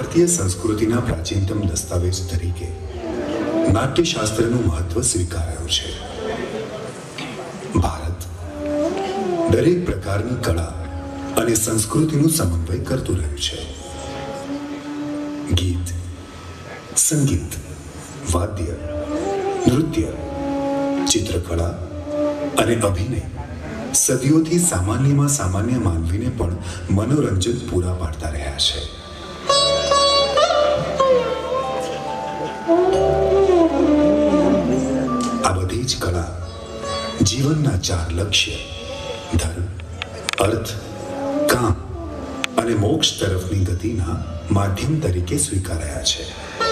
ભારતીય સંસ્કૃતિના પ્રાચીનતમ દસ્તાવેજ તરીકે નાટ્યશાસ્ત્રનું મહત્વ સ્વીકારાયું છે. ભારત દરેક પ્રકારની કળા અને સંસ્કૃતિનું સમન્વય કરતું રહ્યું છે. ગીત, સંગીત, વાદ્ય, નૃત્ય, ચિત્રકળા અને અભિનય સદીઓથી સામાન્યમાં સામાન્ય માનવીને પણ મનોરંજન પૂરા પાડતા રહ્યા છે. આ બધી જ કળા જીવનના 4 લક્ષ્ય ધર્મ, અર્થ, કામ અને મોક્ષ તરફની ગતિના માધ્યમ તરીકે સ્વીકારાયા છે.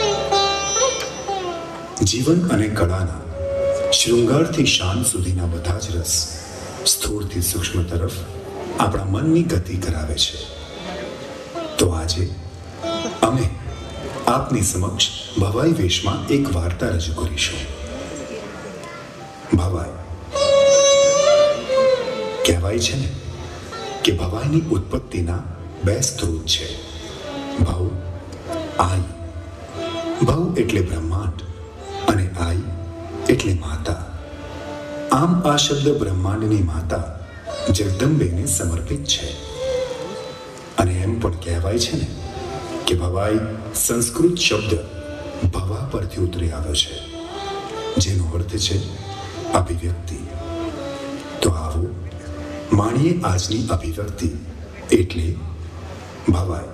જીવન અને કળાના શૃંગારથી શાન સુધીના બધા જ રસ સ્થૂળથી સૂક્ષ્મ તરફ આપણા મનની ગતિ કરાવે છે. તો આજે અમે આપની સમક્ષ ભવાઈ વેશમાં એક વાર્તા રજૂ કરીશું. ભવાઈ. કહેવાય છે ને કે ભવાઈની ઉત્પત્તિના 2 સ્ત્રોત છે, ભવ, આઈ. ભવ એટલે બ્રહ્માંડ અને આઈ એટલે માતા. આમ આ શબ્દ બ્રહ્માંડની માતા જગદંબેને સમર્પિત છે. અને એમ પણ કહેવાય છે ને કે ભવાઈ સંસ્કૃત શબ્દ ભવા પરથી ઉતરી આવ્યો છે, જેનો અર્થ છે અભિવ્યક્તિ. તો આવો માણીએ આજની અભિવ્યક્તિ એટલે ભવાઈ.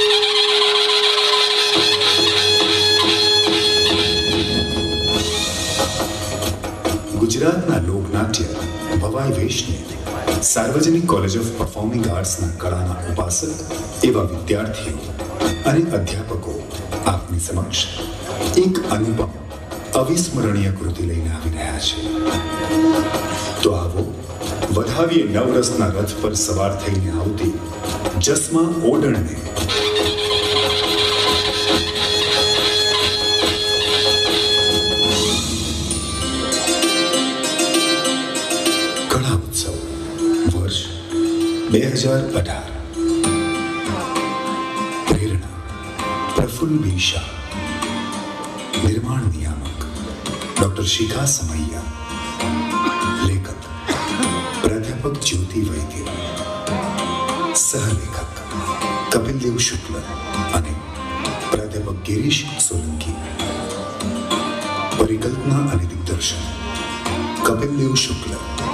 ગુજરાતના લોકનાટ્ય ભવાઈ વેશને સાર્વજનિક કોલેજ ઓફ પરફોર્મિંગ આર્ટ્સના કળાના ઉપાસક એવા વિદ્યાર્થીઓ અને અધ્યાપકો આપની સમક્ષ એક અનુપમ અવિસ્મરણીય કૃતિ લઈને આવી રહ્યા છે. તો આવો વધાવીએ નવરસના રથ પર સવાર થઈને આવતી જસમા ઓડણને. કળા ઉત્સવ વર્ષ 2018. પ્રેરણા પ્રફુલ્લ બી શાહ. નિર્માણ નિયામક ડોક્ટર શિખા સમૈયા. લેખક પ્રાધ્યાપક જ્યોતિ વૈદ્ય. સહલેખક કપિલદેવ શુક્લ અને પ્રાધ્યાપક ગિરીશ સોલંકી. પરિકલ્પના અને દિગ્દર્શન કપિલદેવ શુક્લ.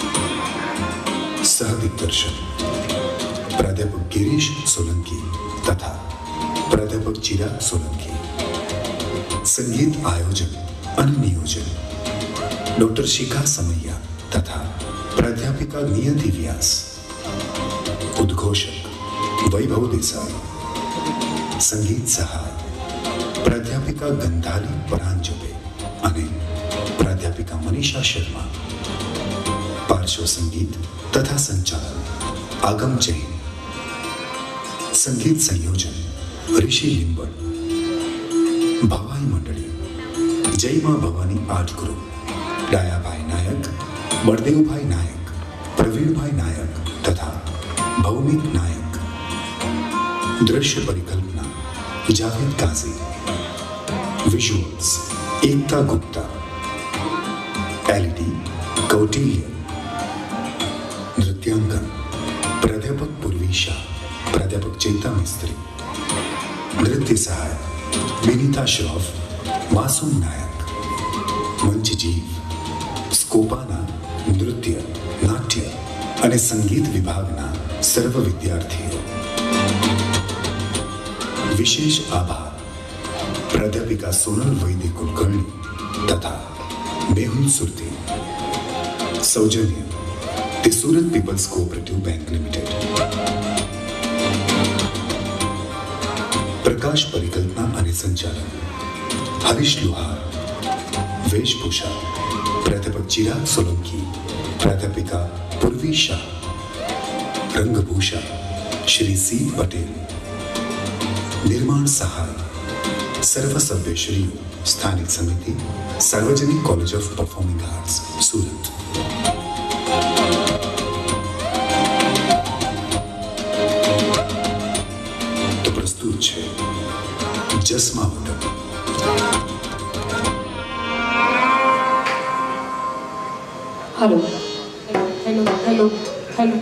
સહદિગ્દર્શન પ્રાધ્યાપક ગિરીશ સોલંકી તથા પ્રાધ્યાપક ચિરાગ સોલંકી. સંગીત આયોજન અને નિયોજન ડોક્ટર શિખા સમૈયા તથા પ્રાધ્યાપિકા નિયતિ વ્યાસ. ઉદ્ઘોષક વૈભવ દેસાઈ. સંગીત સહાય પ્રાધ્યાપિકા ગંધાલી પરાંજપે અને પ્રાધ્યાપિકા મનીષા શર્મા. પાર્શ્વ સંગીત તથા સંચાલન આગમ જૈન. સંગીત સંયોજન ઋષિ લિંબડ. ભવાઈ મંડળી જય મા ભવાની આર્ટ ગ્રુપ. ડાયાભાઈ નાયક, બળદેવભાઈ નાયક, પ્રવીણભાઈ નાયક તથા ભૌમિક નાયક. દ્રશ્ય પરિકલ્પના જાવેદ કાઝી. વિઝુઅલ્સ એકતા ગુપ્તા. એલઈડી કૌટિલ્ય. નૃત્યાંકન પ્રાધ્યાપક પૂર્વી શાહ, પ્રાધ્યાપક ચેતા મિસ્ત્રી. નૃત્ય સહાય વિનીતા શ્રોફ, માસુમ નાયક. મંચ જીવ સ્કોપાના નૃત્ય, નાટ્ય અને સંગીત વિભાગના સર્વ વિદ્યાર્થીઓ. વિશેષ આભાર પ્રાધ્યાપિકા સોનલ વૈદ્ય કુલકર્ણી તથા મેહુલ સુરતી. સૌજન્ય તે Surat people's cooperative bank limited. પ્રકાશ પરિકલ્પના અને સંચાલન હરીશ લુહાર. વેશભૂષા પ્રાધ્યાપક ચિરાગ સોલંકી, પ્રાધ્યાપિકા પૂર્વી શાહ. રંગભૂષા શ્રી સી પટેલ. નિર્માણ સહાય સર્વ સભ્યશ્રીઓ, સ્થાનિક સમિતિ, સાર્વજનિક college of performing arts, Surat. તો પ્રસ્તુત છે ચશ્મા વગર. Hello hello hello hello.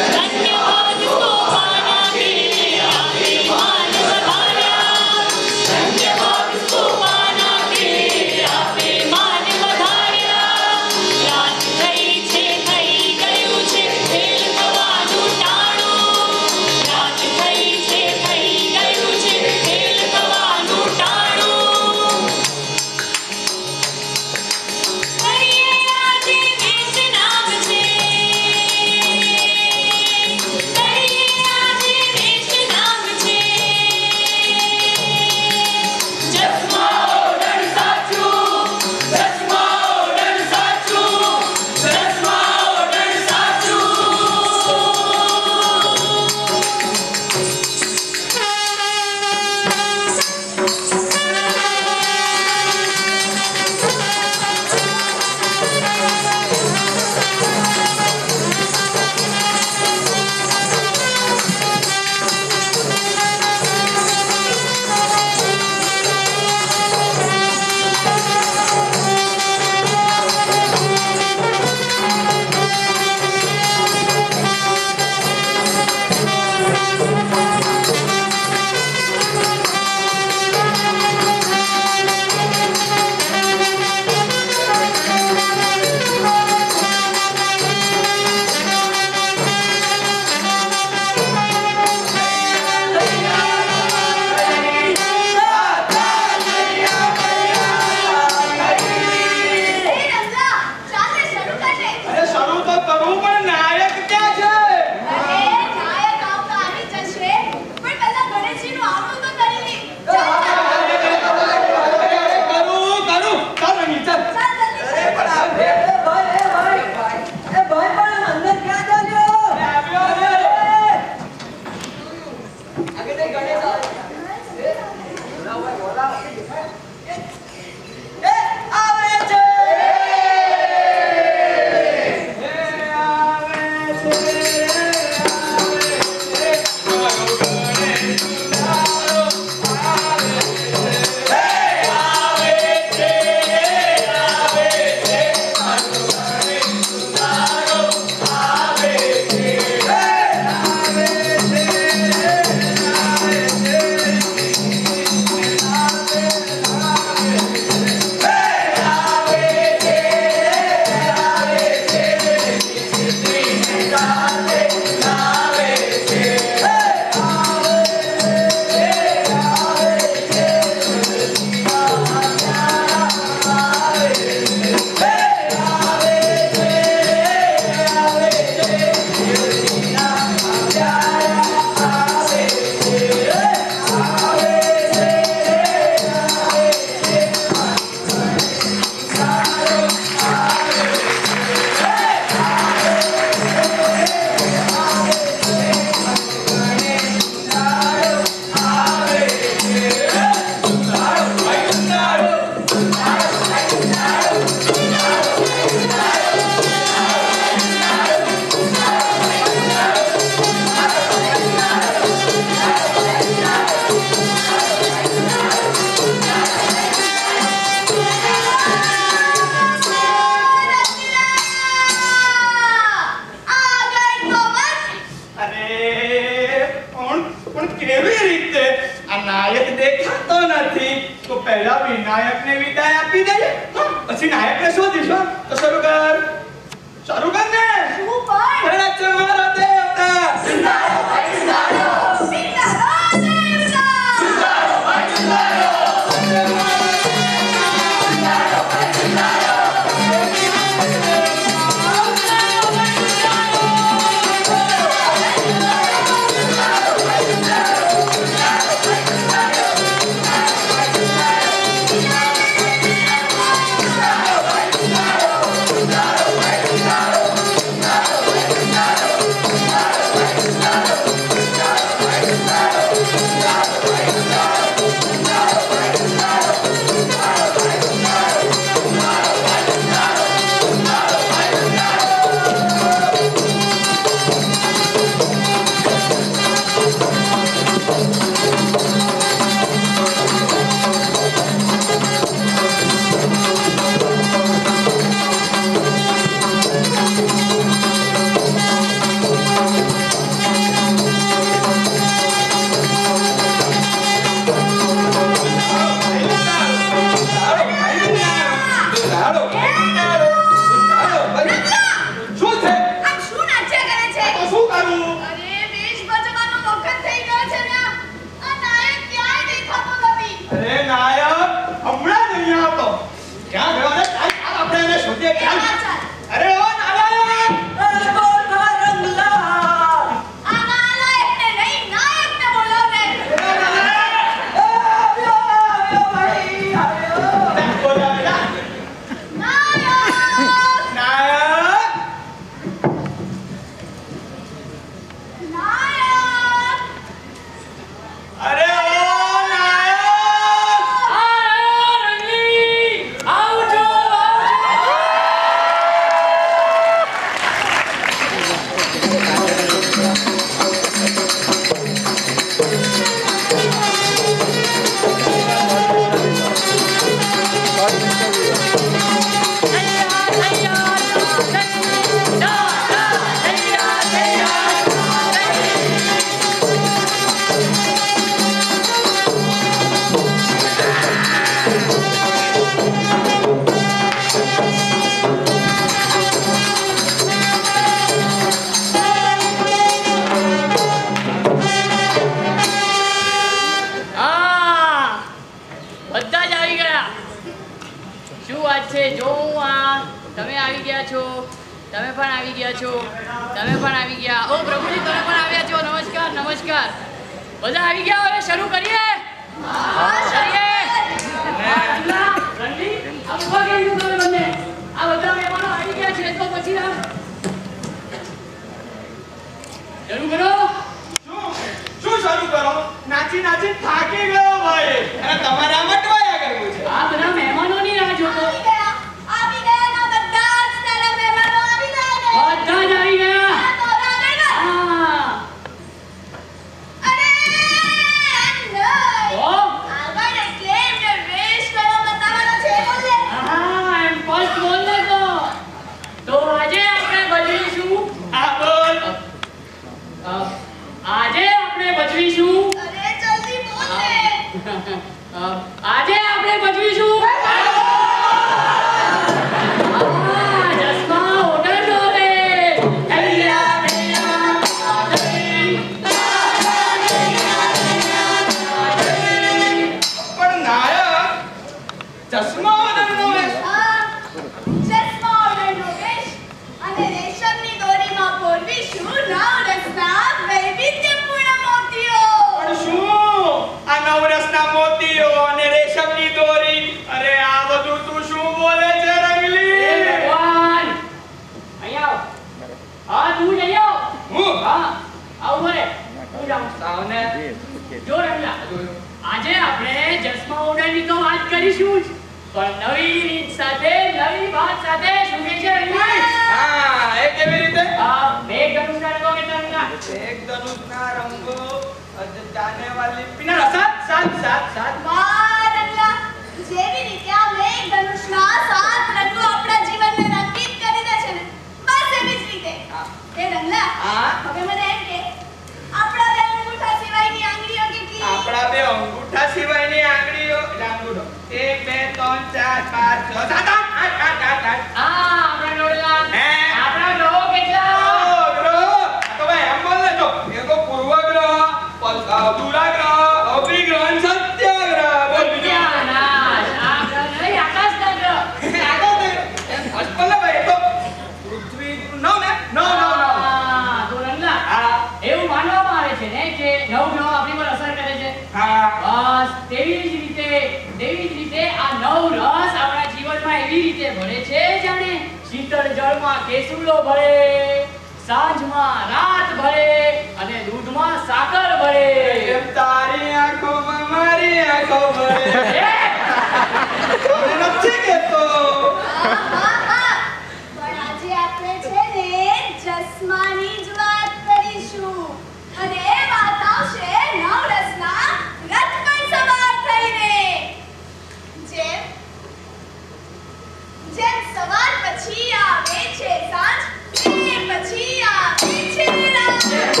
પછી આવે છે રાત.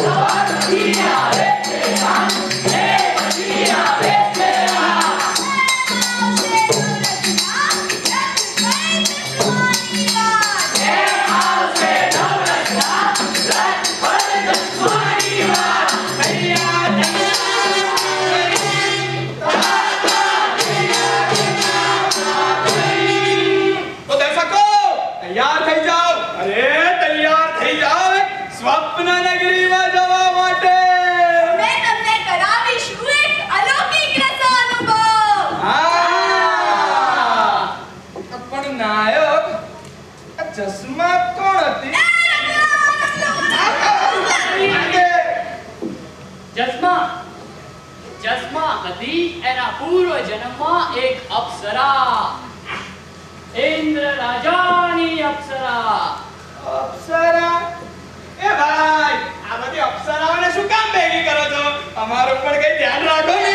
જસમાં હતી એના પૂર્વ જન્મમાં એક અપ્સરા, ઇન્દ્ર રાજાની અપ્સરા. અપ્સરા? એ ભાઈ, આ બધી અપ્સરાઓને શું કામ ભેગી કરો છો? અમારું પણ કઈ ધ્યાન રાખો ને.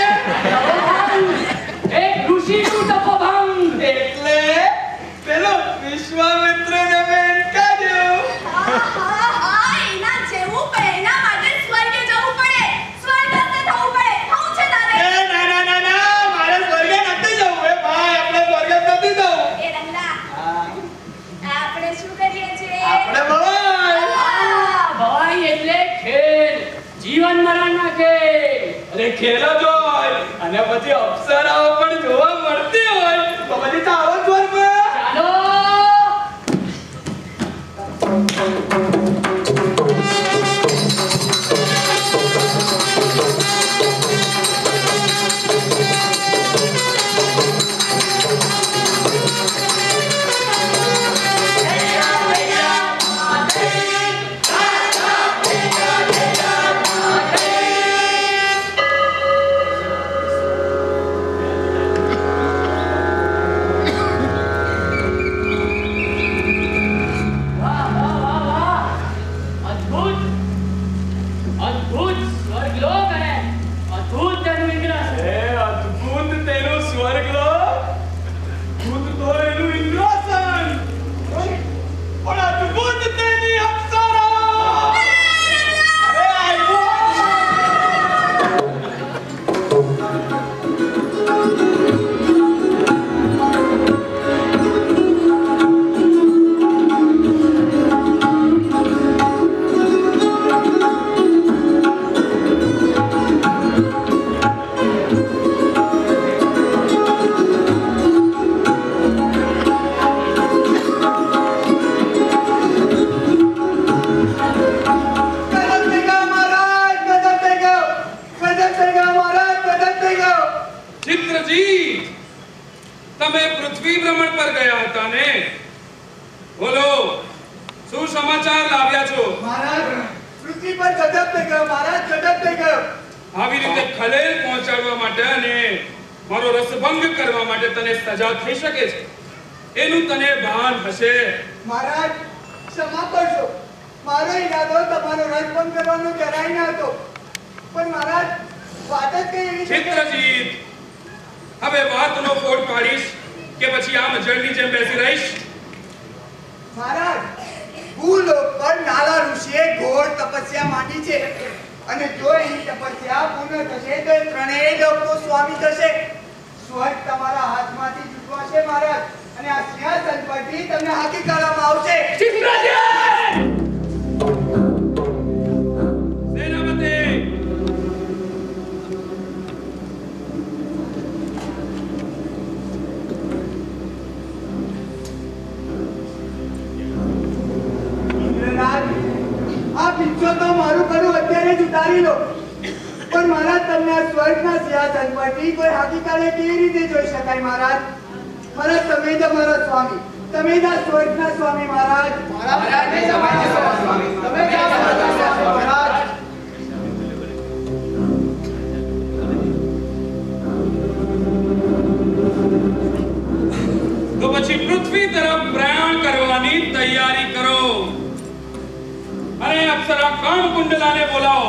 એક ઋષિનું તપોભંગ. એટલે પેલો વિશ્વામિત્ર ને મેં કાઢ્યો. એના જેવું પણ એના માટે સ્વર્ગે જવું પડે, સ્વર્ગસ્થ થવું પડે. હું છે તારે? એ ના, મારે સ્વર્ગે નથી જવું. એ ભાઈ, આપણે સ્વર્ગે નથી જવું. એ રંગલા, આપણે શું કરીએ છીએ? આપણે ભાઈ ભાઈ એટલે ખેલ, જીવન મરણના ખેલ. અરે ખેલો જોય અને પછી અપ્સરાઓ પણ જોવા મળતી હોય તો પછી ચાલો સ્વર્ગમાં. ચાલો. તમે પૃથ્વી ભ્રમણ પર ગયા હતા ને? બોલો, શું સમાચાર લાવ્યા છો? મહારાજ, પૃથ્વી પર ગજબ થઈ ગયો. મહારાજ, ગજબ થઈ ગયો. આવી રીતે ખલેલ પહોંચાડવા માટે અને મારો રસભંગ કરવા માટે તને સજા થઈ શકે છે, એનું તને ભાન હશે. મહારાજ, ક્ષમા કરશો. મારો ઈરાદો તમારો રસભંગ કરવાનો જરાય ન હતો. પણ મહારાજ, વાત જ કઈ એવી છે કે ચિત્રજીત, હવે વાતનો ફોડ પાડીશ કે પછી આમ જળની જેમ બેસી રહીશ? મહારાજ, ભૂલોક પર નાલા ઋષિએ ઘોર તપસ્યા માંડી છે અને જો એની તપસ્યા પૂર્ણ થશે તો એ ત્રણેય લોકનો સ્વામી થશે. સ્વર્ગ તમારા હાથમાંથી છૂટવાશે મહારાજ, અને આ સિંહાસન પરથી તમને હાકી કરવામાં આવશે. સેનાપતિ, આપ ઈચ્છો તો મારું કરું અત્યારે જ ઉતારી લો. પણ મહારાજ, તમને આ સ્વર્ગના સિંહાસન પરથી કોઈ હાકીકાલે કેવી રીતે જોઈ શકાય? મહારાજ, તમે જ અમારા સ્વામી, તમે જ આ સ્વર્ગના સ્વામી. મહારાજ, તો પછી પૃથ્વી તરફ પ્રયાણ કરવાની તૈયારી કરો અને અપ્સરા કામકુંડલાને બોલાવો.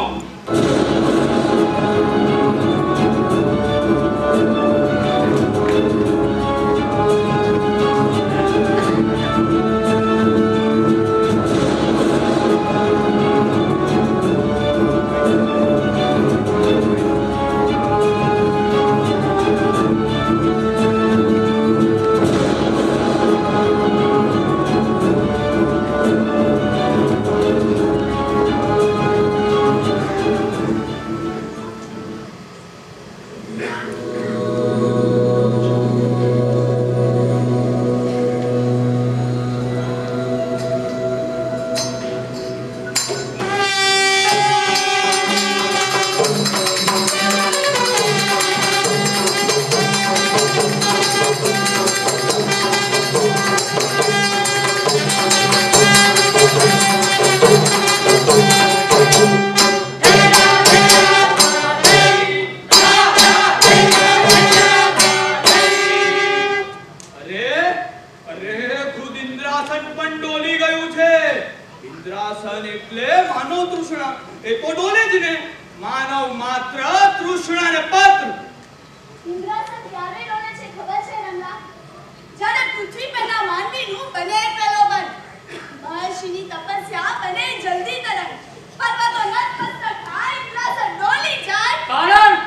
માનવ માત્ર તૃષ્ણા ને પાત્ર. ઇન્દ્રાસન ક્યારે ડોલે છે ખબર છે રમલા? જ્યારે પૃથ્વી પરના માનવીનું બને પ્રલોભન, મહર્ષિની તપસ્યા બને જલ્દી તરંગ, પર્વતો નતમસ્તક થાય, ઇન્દ્રાસન ડોલી જાય. કારણ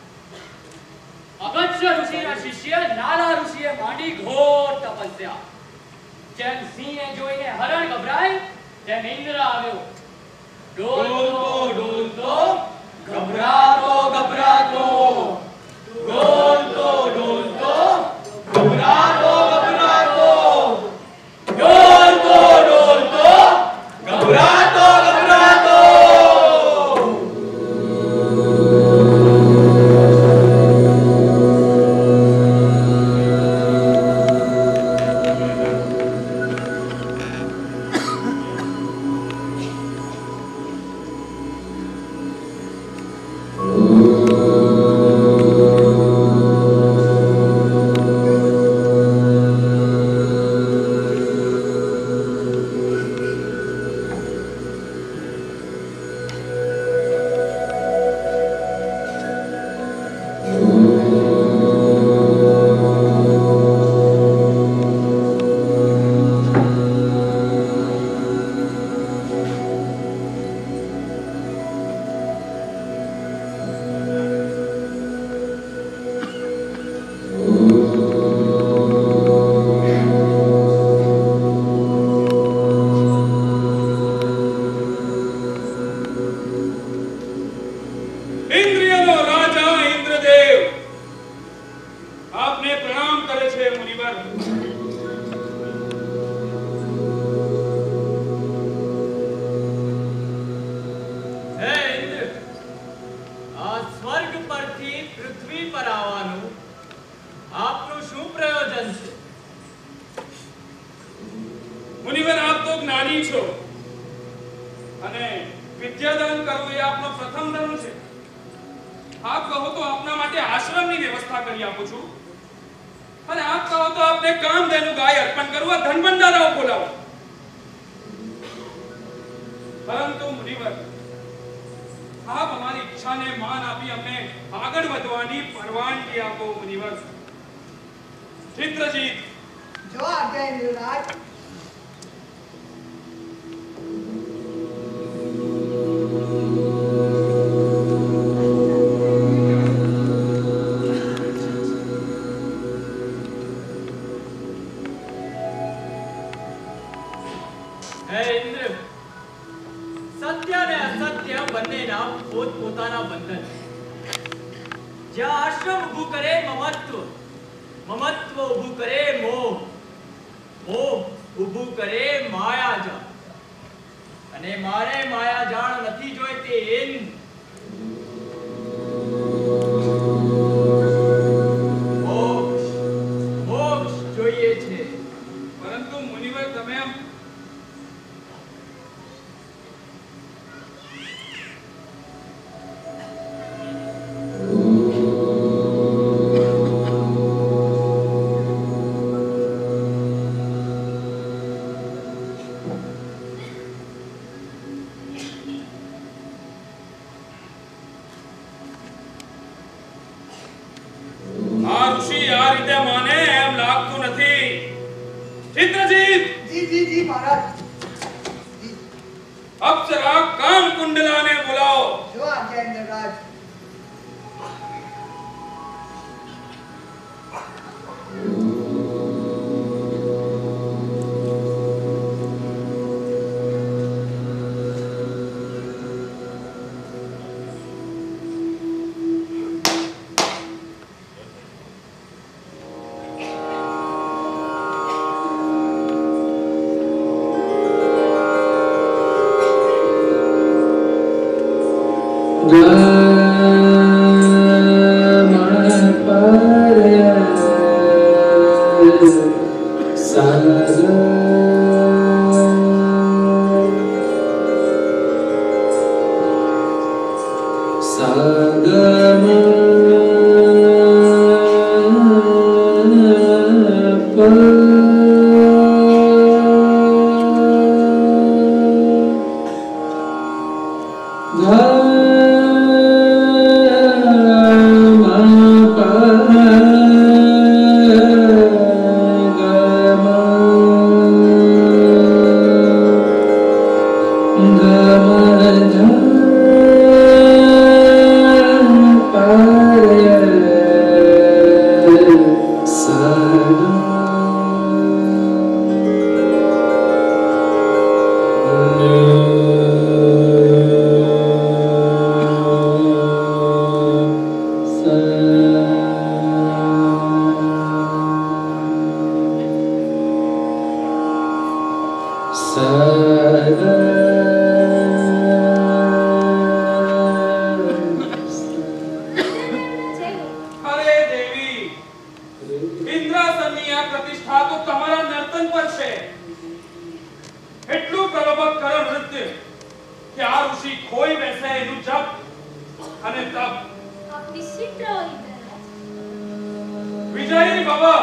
અગત્ય ઋષિના શિષ્ય નાલા ઋષિએ માંડી ઘોર તપસ્યા. જેમ સિંહે જોઈને હરણ ગભરાય તેમ ઇન્દ્ર આવ્યો. ડોલતો ગભરાતો ગભરાતો, ડોલતો ગભરાતો ગભરાતો, ડોલતો ગભરાતો ગભરાતો. Gandhi અને તપ. આપ નિશ્ચિત રહો ઇન્દ્રરાજ. વિજયી બાબા.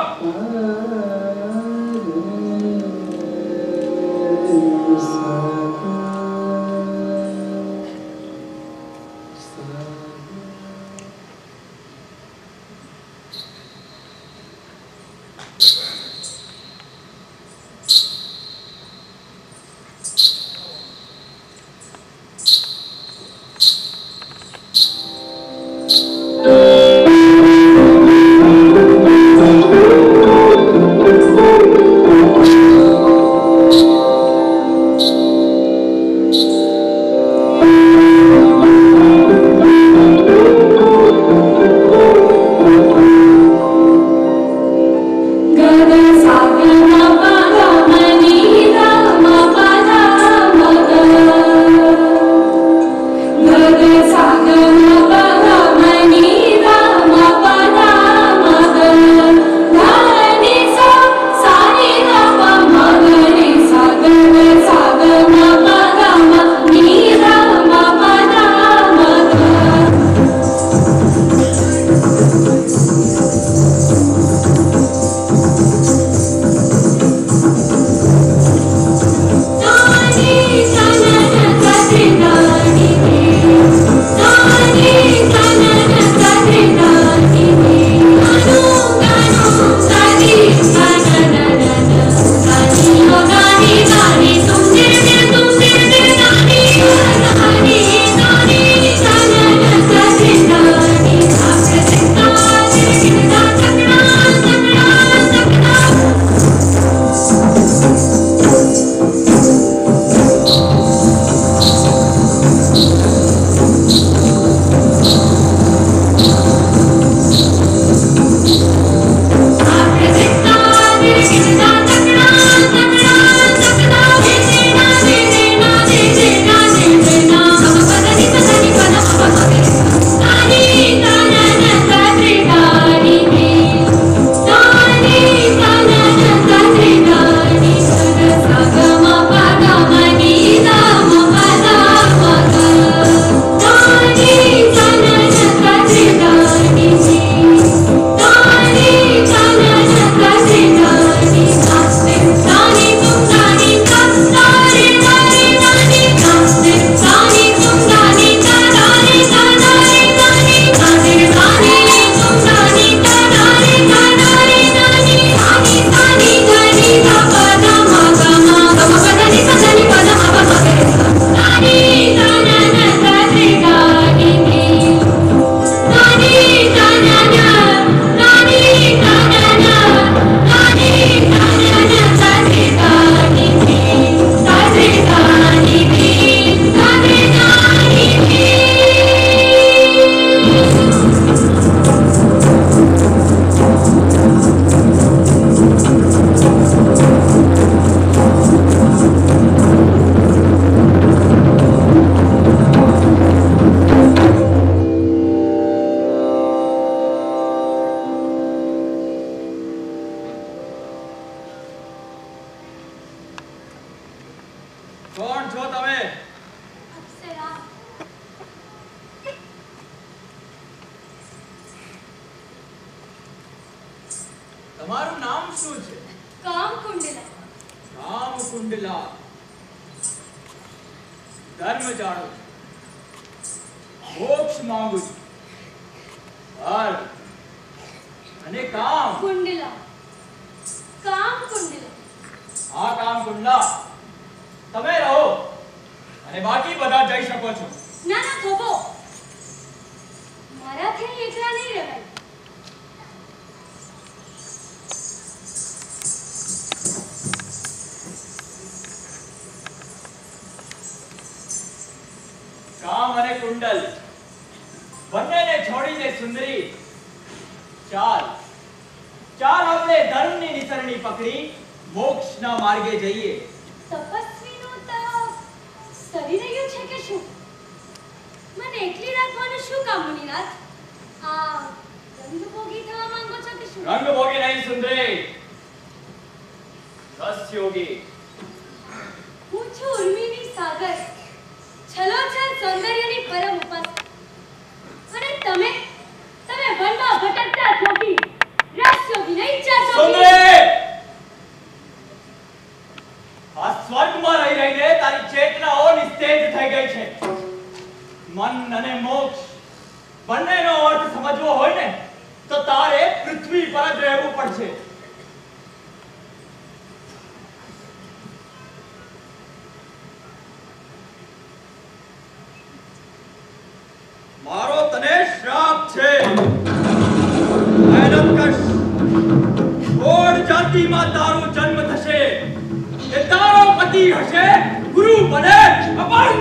તમારું નામ શું છે? કામકુંડલા. કામકુંડલા. ધર્મ જાણો છો, મોક્ષ માંગુ છું, હર અને કામ. કુંડલા. કામકુંડલા. હા કામકુંડલા, તમે રહો અને બાકી બધા જઈ શકો છો. ના ના થોભો, મારાથી એકલા નહીં રહેવાય. કામ અને કુંડલ બંનેને છોડીને સુંદરી ચાલ ચાલ આપણે ધર્મની નિસરણી પકડી મોક્ષના માર્ગે જઈએ. તપસ્વીનું તો સરી રહ્યું છે કે શું? મને એકલી રાખવાનું શું કામ મુનિનાથ? આ રંગભોગી થવા માંગો છો કે શું? રંગભોગી નહીં સુંદરી, રસયોગી. હું છું ઉર્મિની સાગર, છલોછલ સૌંદર્યની પરમ ઉપાસક. અને મોક્ષ બંનેનો અર્થ સમજવો હોય ને તો તારે પૃથ્વી પર જ રહેવું પડશે. મારો તને શ્રાપ છે. મહેનત કર. ઓડ જાતિમાં તારો જન્મ થશે. એ તારો પતિ હશે ગુરુ બને અપંગ.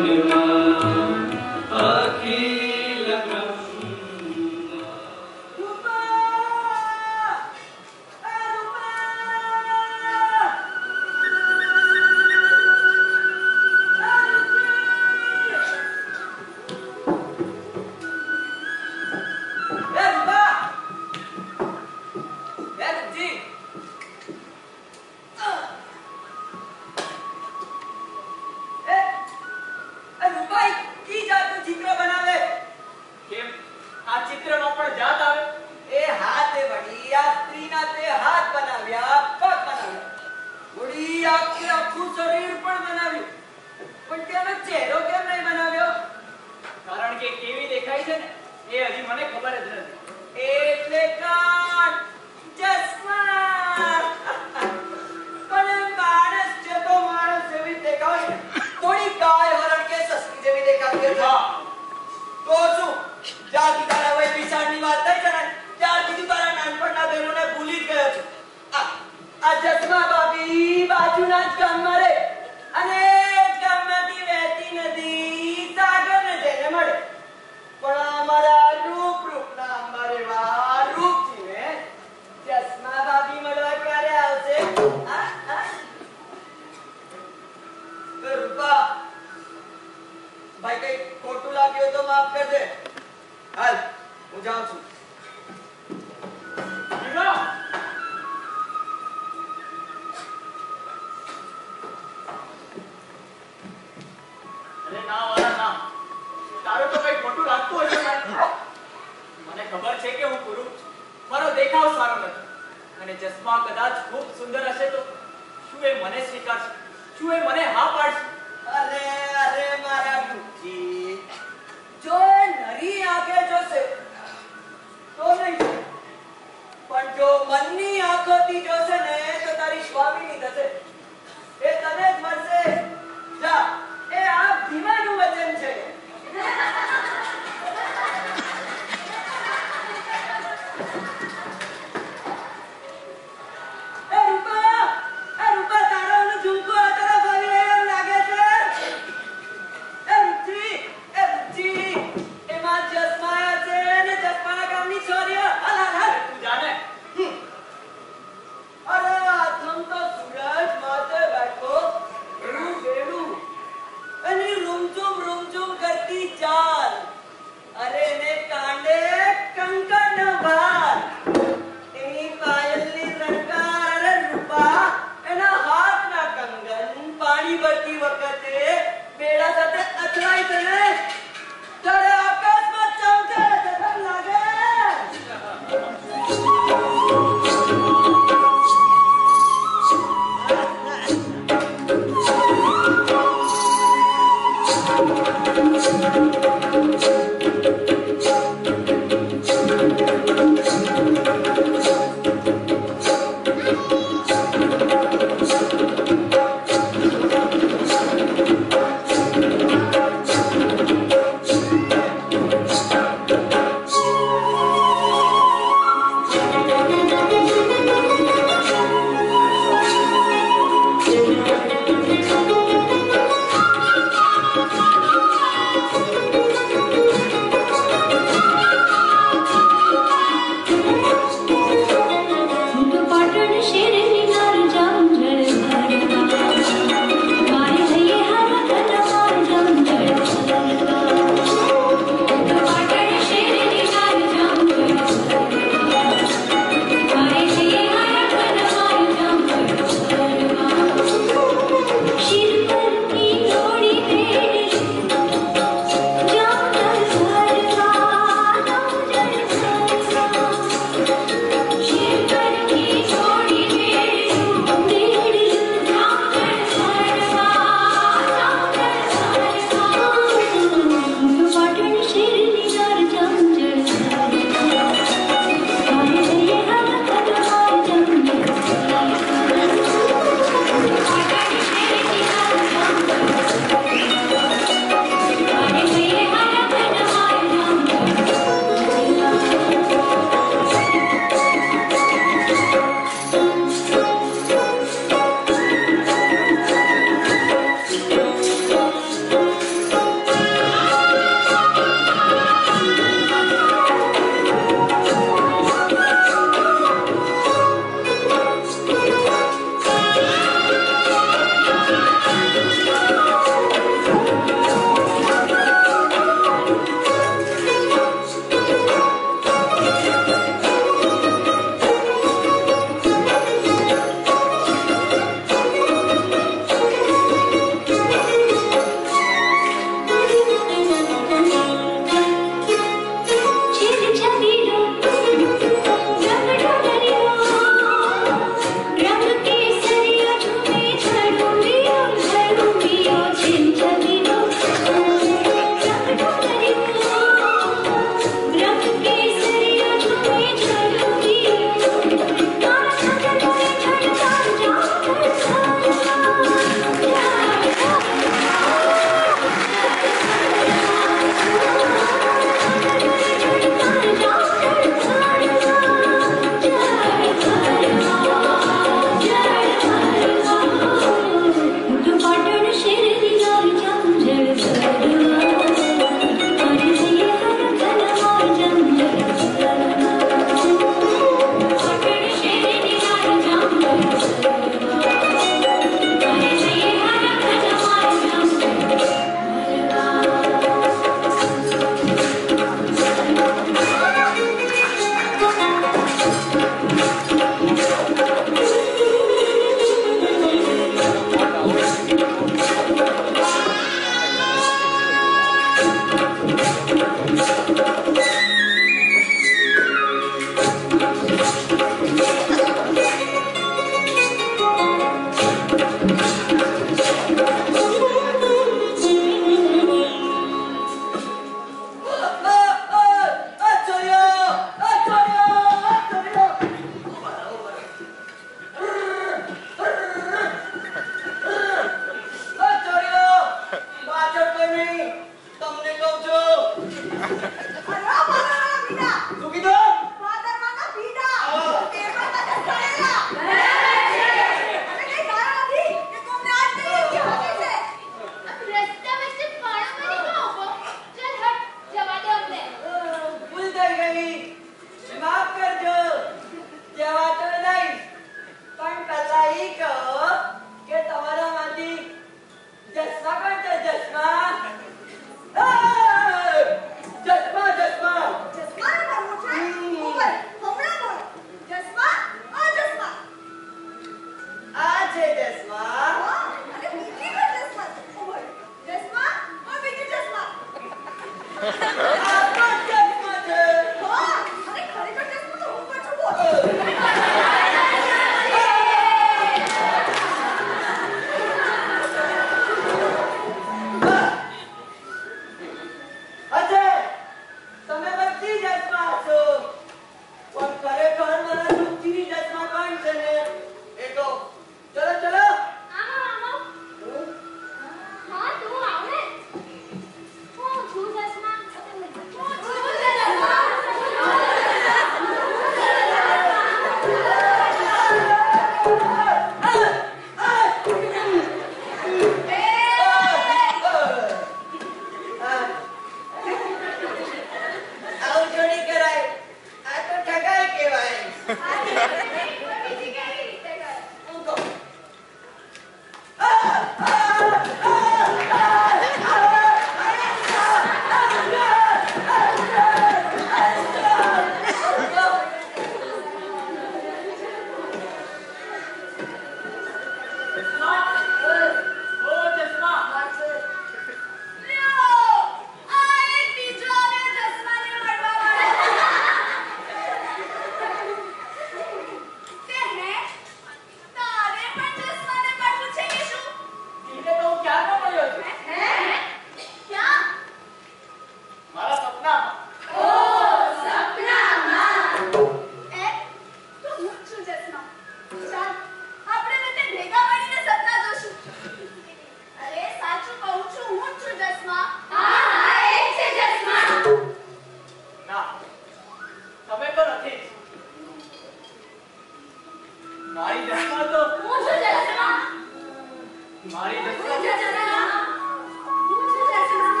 ચશ્મા તો હું છું ચશ્મા. મારી હું ચશ્મા છું ચશ્મા. હું છું ચશ્મા.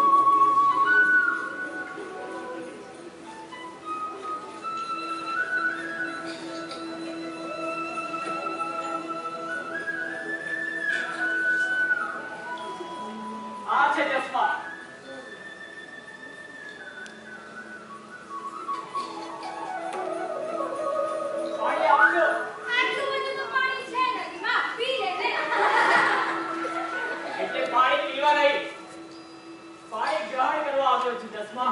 આ છે ચશ્મા. પાણી આપજો. આટલું બધું તો પાણી છે નદીમાં. પી લે ને. એટલે પાણી પીવા નહીં, પાણી ગ્રહણ કરવા આવ્યો છું ચશ્મા.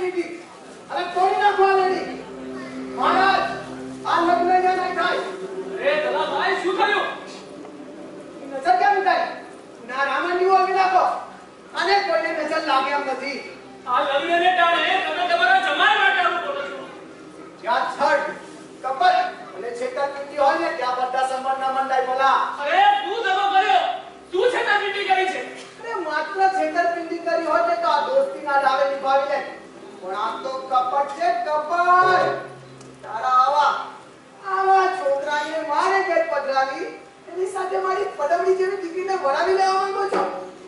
વીટી અને તોડી નાખવા લેડી. મહારાજ આ લગ્ન અહીંયા નહીં થાય. અરે દલાભાઈ શું થયું? નજર કેમ થાય? ના રામાની આવી નાખો અને કોઈને નજર લાગે એમ નથી. આ લગ્નને ટાણે તમે તમારા જમાઈ માટે આવું બોલો છો. જ્યાં છડ કપટ અને છેતરપિંડી હોય ને ત્યાં બધા સંબંધના મંડાઈ બોલા. અરે શું દગો કર્યો? શું છેતરપિંડી કરી છે? અરે માત્ર છેતરપિંડી કરી હોય તો આ દોસ્તીના લાવે નિભાવી લે. પણ આ તો કપટ છે કપટ. તારા આવા છોકરાને મારે ઘેર પધરાવી એની સાથે મારી પડવડી જેવી દીકરીને વળાવી લેવા માંગો છો.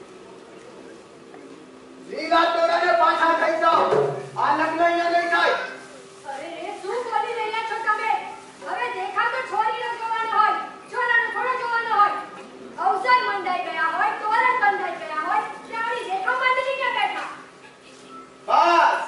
લીલા તોડાને પાછા થઈ જાઓ. આ લગ્ન અહીંયા નહીં થાય. અરે રે શું બોલી રહ્યા છો તમે? હવે દેખા તો છોરીનો જોવાનો હોય, છોરાનો થોડો જોવાનો હોય. અવસર મંડાઈ ગયા હોય, તોરણ બંધાઈ ગયા હોય, ત્યાંની દેખા માંડવી ક્યાં બેઠા? બસ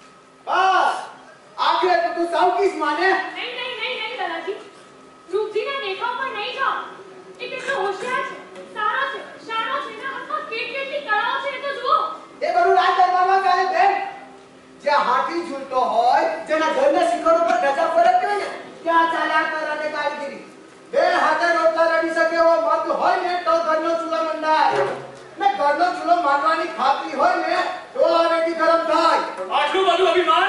આખરે તો તું સાવકીસ માને. નહીં દાદાજી, રૂપજીના દેખાવ પર નહીં જાઓ. એ કેટલો હોશિયાર છે, સારો છે, શાણો છે, એના હાથમાં કેટલી કળાઓ છે એ તો જુઓ. એ બધું રાજ દરબારમાં ચાલે બેન. જે હાથી ઝૂલતો હોય, જેના ઘરના શિખરો પર ગજા ફરક હોય ને ત્યાં ચાલ્યા કર અને કારીગીરી. બે હાથે રોટલા રડી શકે એવો મર્દ હોય ને તો ઘરનો ચૂલો મંડાય. ને ઘરનો ચૂલો માંડવાની ખાતરી હોય ને તો આ વેટી ગરમ થાય. આટલું બધું અભિમાન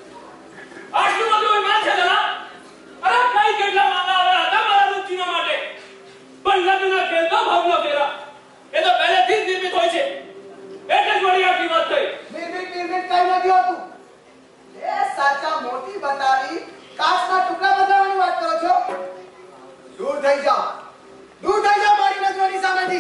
છે દલા. અરે કઈ કેટલા માંગા આવ્યા હતા મારા રૂપજીના માટે. પણ લગ્નના ખેલ તો ભાવનો ફેરા એ તો પહેલેથી જ નિર્મિત હોય છે. એટલે જ વળી આટલી વાત થઈ. નિર્મિત કઈ નથી હોતું. એ સાચા મોટી બતાવી કાચના ટુકડા બતાવવાની વાત કરો છો. દૂર થઈ જાઓ મારી નજરોની સામેથી.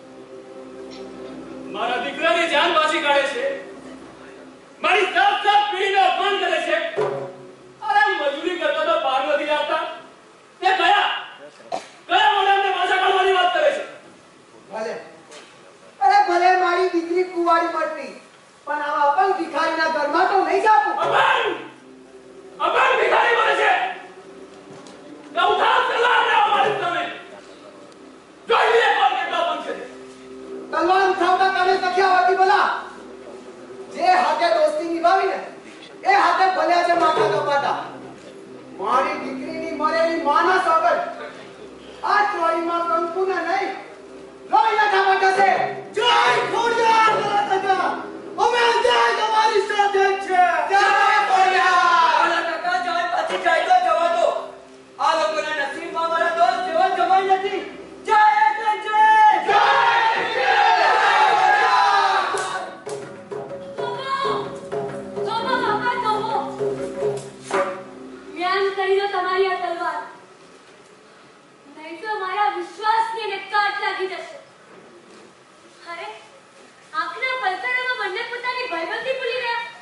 મારા દીકરાની જાન પાછી કાઢે છે. મારી સાત પેઢીને અપમાન કરે છે. અરે મજૂરી કરતા તો પાર નથી આવતા. તે કયા મોઢાને પાછા કાઢવાની વાત કરે છે. ભલે મારી દીકરી કુંવારી પડતી પણ આવા અપંગ ભિખારીના ઘરમાં તો નહીં જાવું. અપંગ ભિખારી બોલે છે. ગૌધામ તલવાર ને અમારી તમે જોઈ લે કોણ કેટલો અપંગ છે. તલવાર ઉઠાવતા કાને તખ્યા હતી બોલા. જે હાથે દોસ્તી નિભાવી ને એ હાથે ભલે આજે માથા કપાતા. મારી દીકરીની મરેલી માના સોગંદ આ ચોરીમાં કંકુને નહીં લોહીના ઠામા થશે. જય ખોડિયાર કાકા, અમે જય તમારી સાથે છે. જય ખોડિયાર. આલા કાકા જાય પછી જાય તો જવા દો. આ લોકોના નસીબમાં મારા દોસ્ત જેવા જમાઈ નથી. જય એટલે જય. જય તમારી આ તલવાર નહીં તો મારા વિશ્વાસને કાટ લાગી જશે. અરે આંખના પલકારામાં બંને પોતાની ભયભક્તિ ભૂલી ગયા.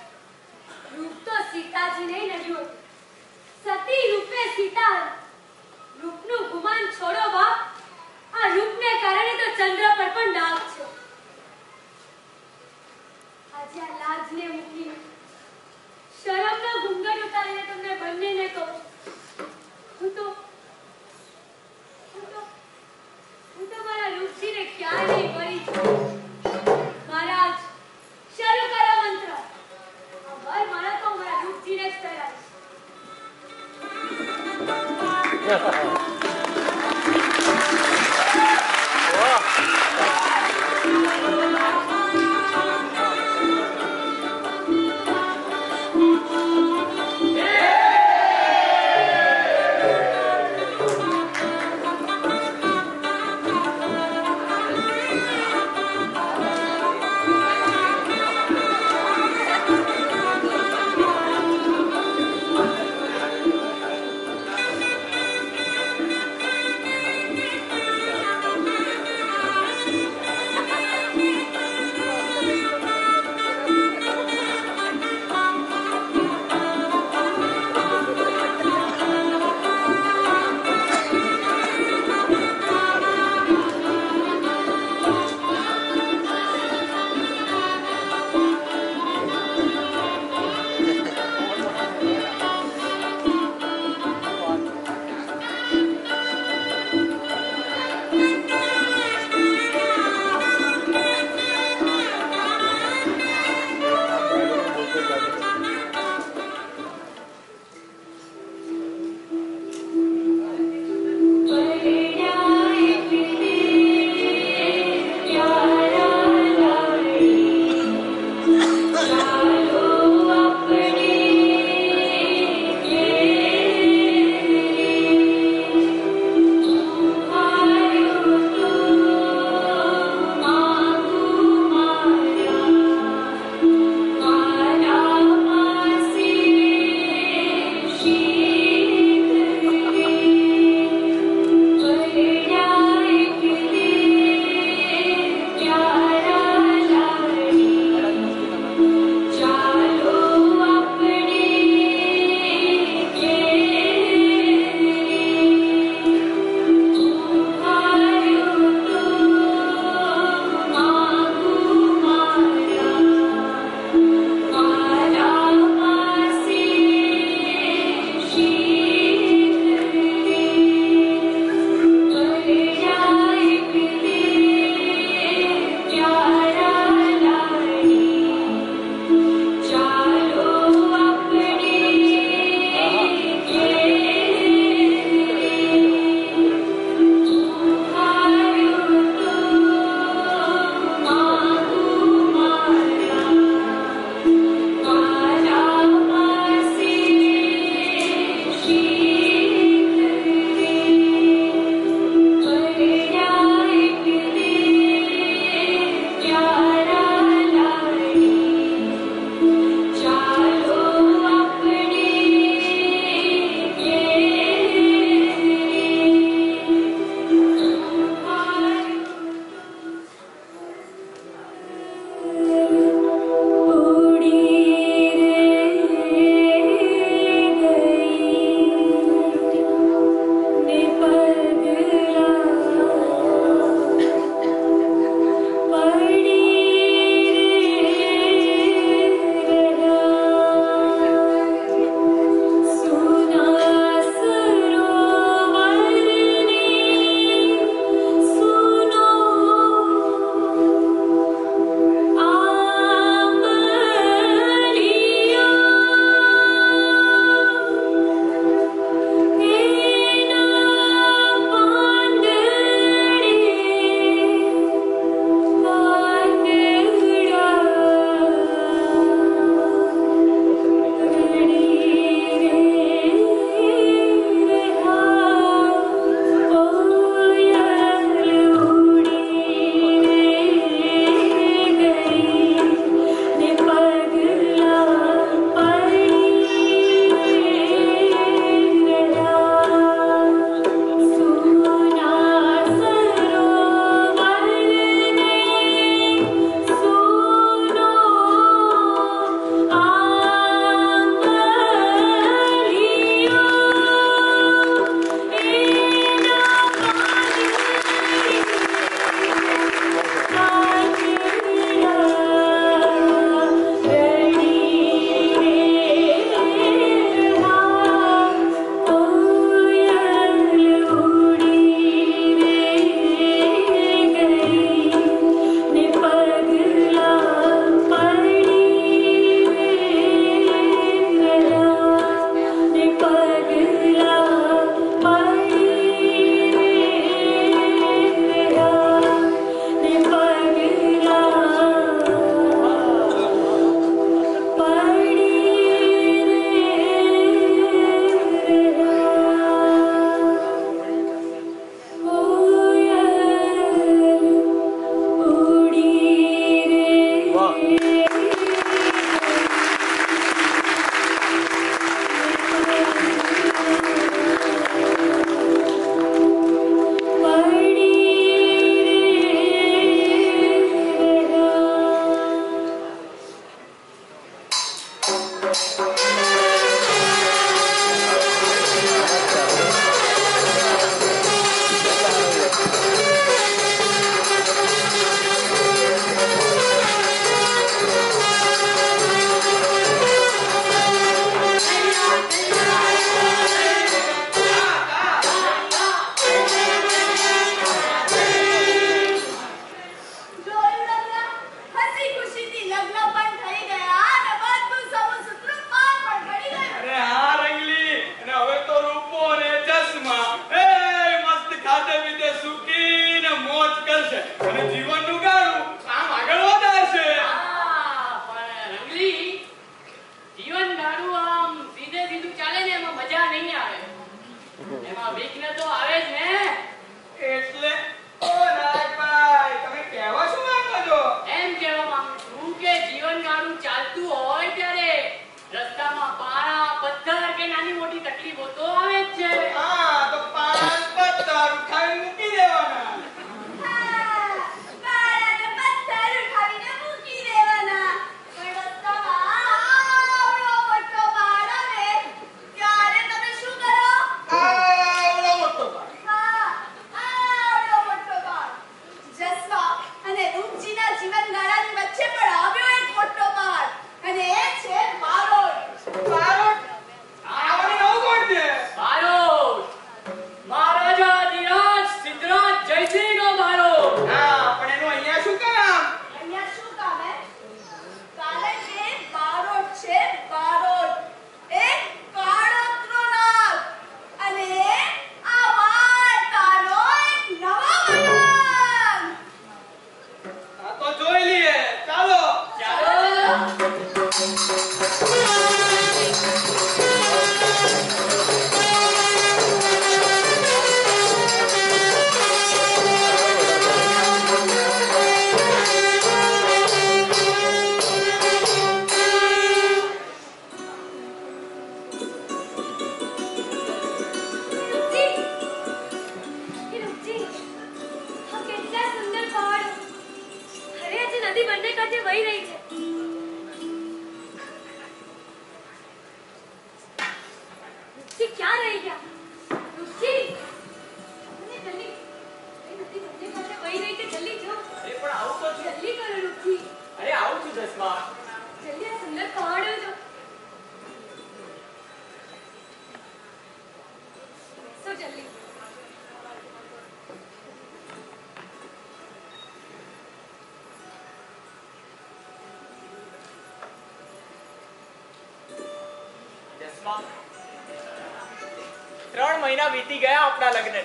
ત્રણ મહિના વીતી ગયા આપણા લગ્નને,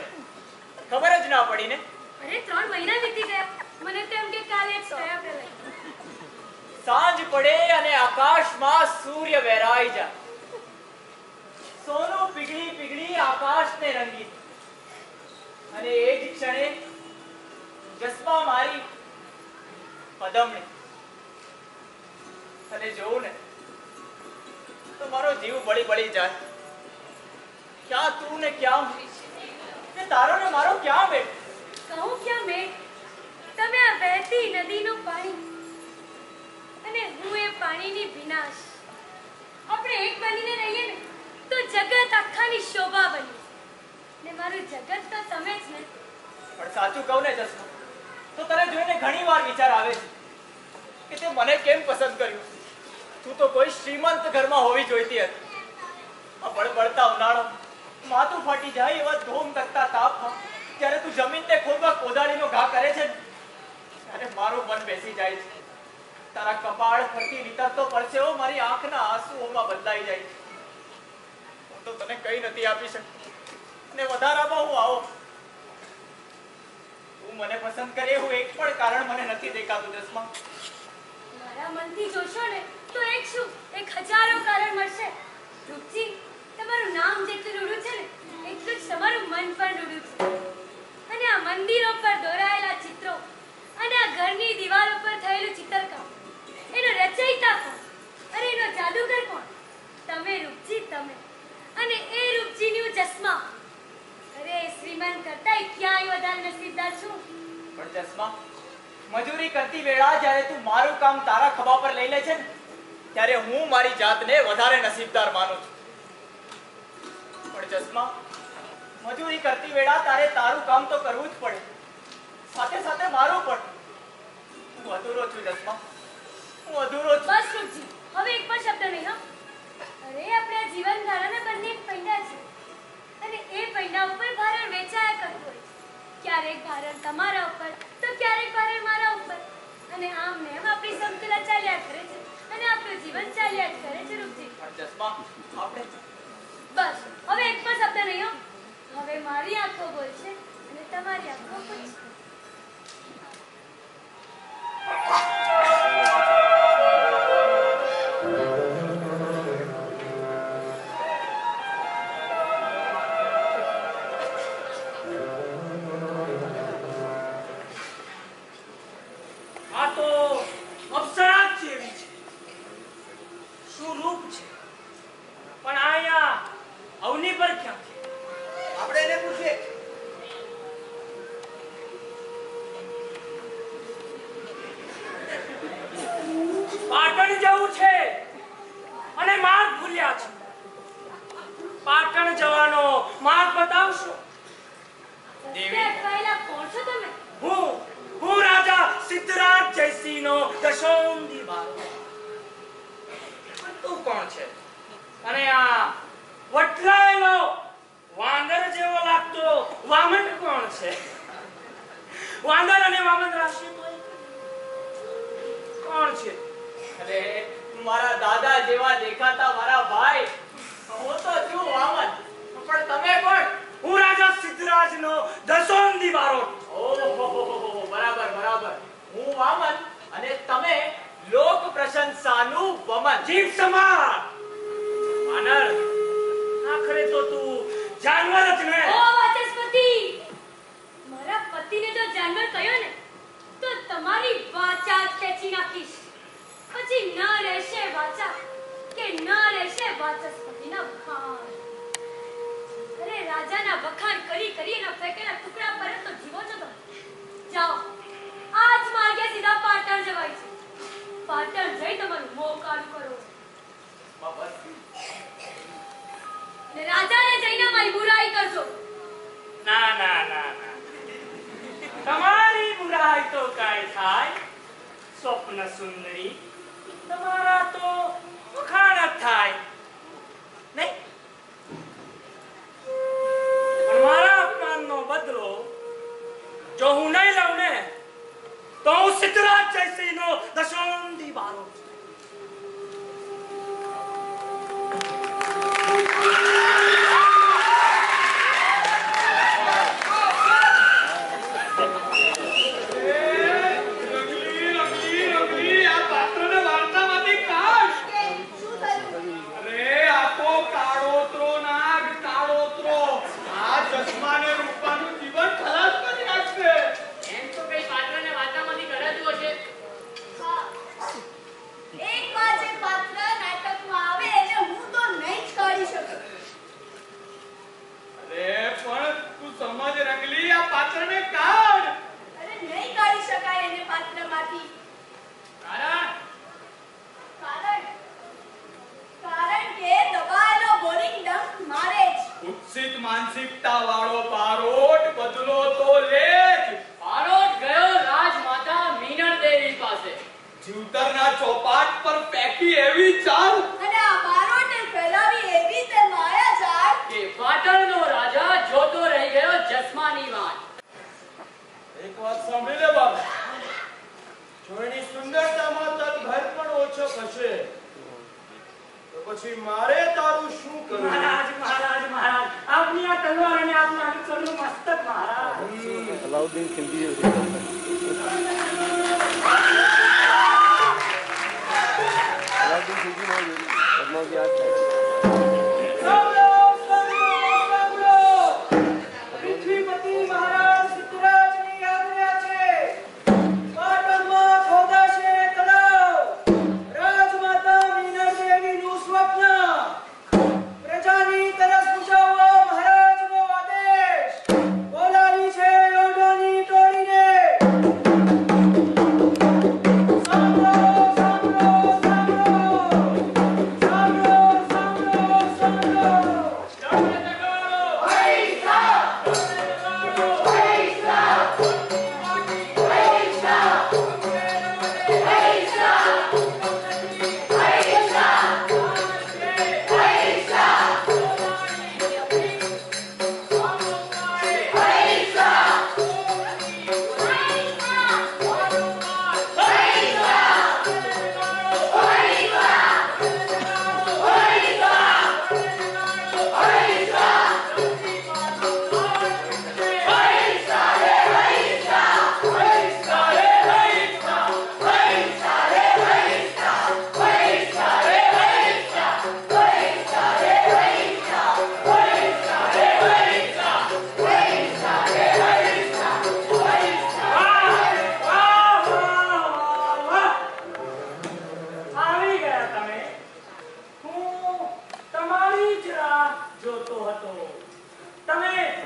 ખબર જ ના પડી ને. અરે 3 મહિના વીતી ગયા, મને તેમ કે કાલે જ થયા આપણે. સાંજ પડે અને આકાશમાં સૂર્ય વહેરાઈ જાય, સોનું પીગળી પીગળી આકાશને રંગી, અને એ જ ક્ષણે જસમાં મારી પદમણી અને જોઉં ને તો મારો જીવ બળી બળી જાય. ક્યાં તું ને ક્યાં ને તારો ને મારો ક્યાં મેળ? કહું ક્યાં મેળ? તમે આ વહેતી નદીનું પાણી અને હું એ પાણીની વિનાશ. આપણે એક બનીને રહીએ ને તો જગત આખાની શોભા બની, ને મારું જગત તો તમે જ ને. પણ સાચું કહું ને જસમા, તો તને જોઈને ઘણી વાર વિચાર આવે છે કે તે મને કેમ પસંદ કર્યું. તું તો કોઈ શ્રીમંત ઘરમાં હોવી જોઈતી હતી. આ બળબળતા ઉનાળો, માથું ફાટી જાય એવા ધોમ તકતા તાપમાં જ્યારે તું જમીનને ખોદવા કોદાળીનો ઘા કરે છે ત્યારે મારું મન બેસી જાય છે. તારા કપાળ પરથી નીતરતો પરસેવો મારી આંખના આંસુઓમાં બદલાઈ જાય છે. હું તો તને કઈ નથી આપી શકતી, ને વધારામાં હું આવો. તું મને પસંદ કરે એવું એક પણ કારણ મને નથી દેખાતું જસમા. મારા મનથી જોશો ને તો એક શું, એક હજારો કારણ મળશે. રૂપજી, તમારું નામ જેટલું રૂડું છે ને એટલું જ તમારું મન પણ રૂડું છે. અને આ મંદિરો પર દોરાયેલા ચિત્રો અને આ ઘરની દિવાલો પર થયેલું ચિત્રકામ, એનો રચયિતા કોણ અને એનો જાદુગર કોણ? તમે રૂપજી, તમે. અને એ રૂપજીનું જસમા. અરે શ્રીમાન કરતાંય ક્યાંય વધારે નસીબદાર છું. પણ જસમા, મજૂરી કરતી વેળા જ્યારે તું મારું કામ તારા ખભા પર લઈ લે છે ને ત્યારે હું મારી જાતને વધારે નસીબદાર માનું છું. પણ જસ્મા, મજૂરી કરતી વેળા તારે તારું કામ તો કરવું જ પડે, સાથે સાથે મારું પણ. હું અધૂરો છું જસ્મા, હું અધૂરો છું. બસ રૂપજી, હવે એક પણ શબ્દ નહીં. અરે આપણા જીવન ધારાના બંને એક પૈડા છે અને એ પૈડા ઉપર ભારણ વેચાયા કરતું હોય. ક્યારેક ભારણ તમારા ઉપર તો ક્યારેક ભારણ મારા ઉપર, અને આમ ને એમ આપણી સમતુલા ચાલ્યા કરે છે અને આપણું જીવન ચાલ્યા જ કરે છે. રૂપજી, જસ્મા, આપણે બસ હવે એક પણ શબ્દ નહીં. હવે મારી આંખો બોલશે અને તમારી આંખો પૂછશે. આ તો અપ્સરા જ જેવી છે. શું રૂપ છે! પણ આયા અવની પર ક્યાં છે? આપણે એને પૂછીએ. પાટણ જવું છે અને માર્ગ ભૂલ્યા છે. પાટણ જવાનો માર્ગ બતાવશો? રસ્તે અટવાયેલા કોણ છો તમે? હું રાજા સિદ્ધરાજ જયસિંહનો દશોંધી બાળક. તું કોણ છે? અને આ વટલાયેલો વાંદર જેવો લાગતો વામન કોણ છે? વાંદર અને વામન રાશિ કોણ છે? અરે મારા દાદા જેવા દેખાતા મારા ભાઈ, હું તો છું વામન. પણ તમે કોણ? હું રાજા સિદ્ધરાજનો દશોંધી બાળક. ઓહો, બરાબર બરાબર. હું વામન અને તમે લોક પ્રશંસાનું વમન. જીવ સમાર વાનર, આખરે તો તું જાનવર જ ને. ઓ વાચસ્પતિ, મારા પતિને જો જાનવર કહ્યો ને તો તમારી વાચા ખેંચી નાખીશ. પછી ન રહેશે વાચા કે ન રહેશે વાચસ્પતિના વખાણ. અરે રાજાના વખાણ કરી કરી એના ફેંકેલા ટુકડા પર તો જીવો છો તમે. જાઓ, આજ માર્ગે સીધા પાટણ જવાય છે. પાટણ જઈ તમારું મોં કાળું કરો ને રાજાને જઈને મારી બુરાઈ કરજો. ના ના ના ના, તમારી બુરાઈ તો કાઈ થાય. સ્વપ્ન સુંદરી, તમારા તો વખાણ જ થાય નહીં. પણ મારા અપમાનનો બદલો જો હું નહીં લઉં ને તો હું સિદ્ધરાજ જયસિંહનો દશોંધી બાળક છું. માનસિકતા વાળો બારોટ બદલો તો લે જ. બારોટ ગયો રાજમાતા મીનળ દેવી પાસે. જીવતરના ચોપાટ પર ફેંકી એવી ચાલ અને આ બારોટે ફેલાવી એવી તે માયા જાળ કે પાટણનો રાજા જોતો રહી ગયો જસ્માની વાત. એક વાત સાંભળી લે બાબા, જો એની સુંદરતામાં તક ભર પણ ઓછો થશે તો પછી મારે તારું શું કરવું? મહારાજ મહારાજ મહારાજ, આપની આ તલવાર અને આપના અનુચરનું મસ્તક મહારાજ. अलाउद्दीन खिलजी अलाउद्दीन खिलजी पद्मावती आज પૃથ્વીપતિ મહારાજ સિદ્ધરાજની આજ્ઞા છે. પાટણમાં ખોદાશે તળાવ. રાજમાતા મીનળ દેવીનું સ્વપ્ન. પ્રજાની તરસ બુજાવવા મહારાજનો આદેશ. બોલાવી છે યોદ્ધાની ટોળીને. સાંભળો સાંભળો સાંભળો.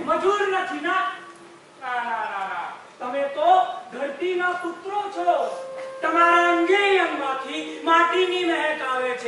મજૂર નથી ના. ના ના ના ના, તમે તો ધરતીના પુત્રો છો. તમારા અંગે અંગમાંથી માટીની મહેક આવે છે.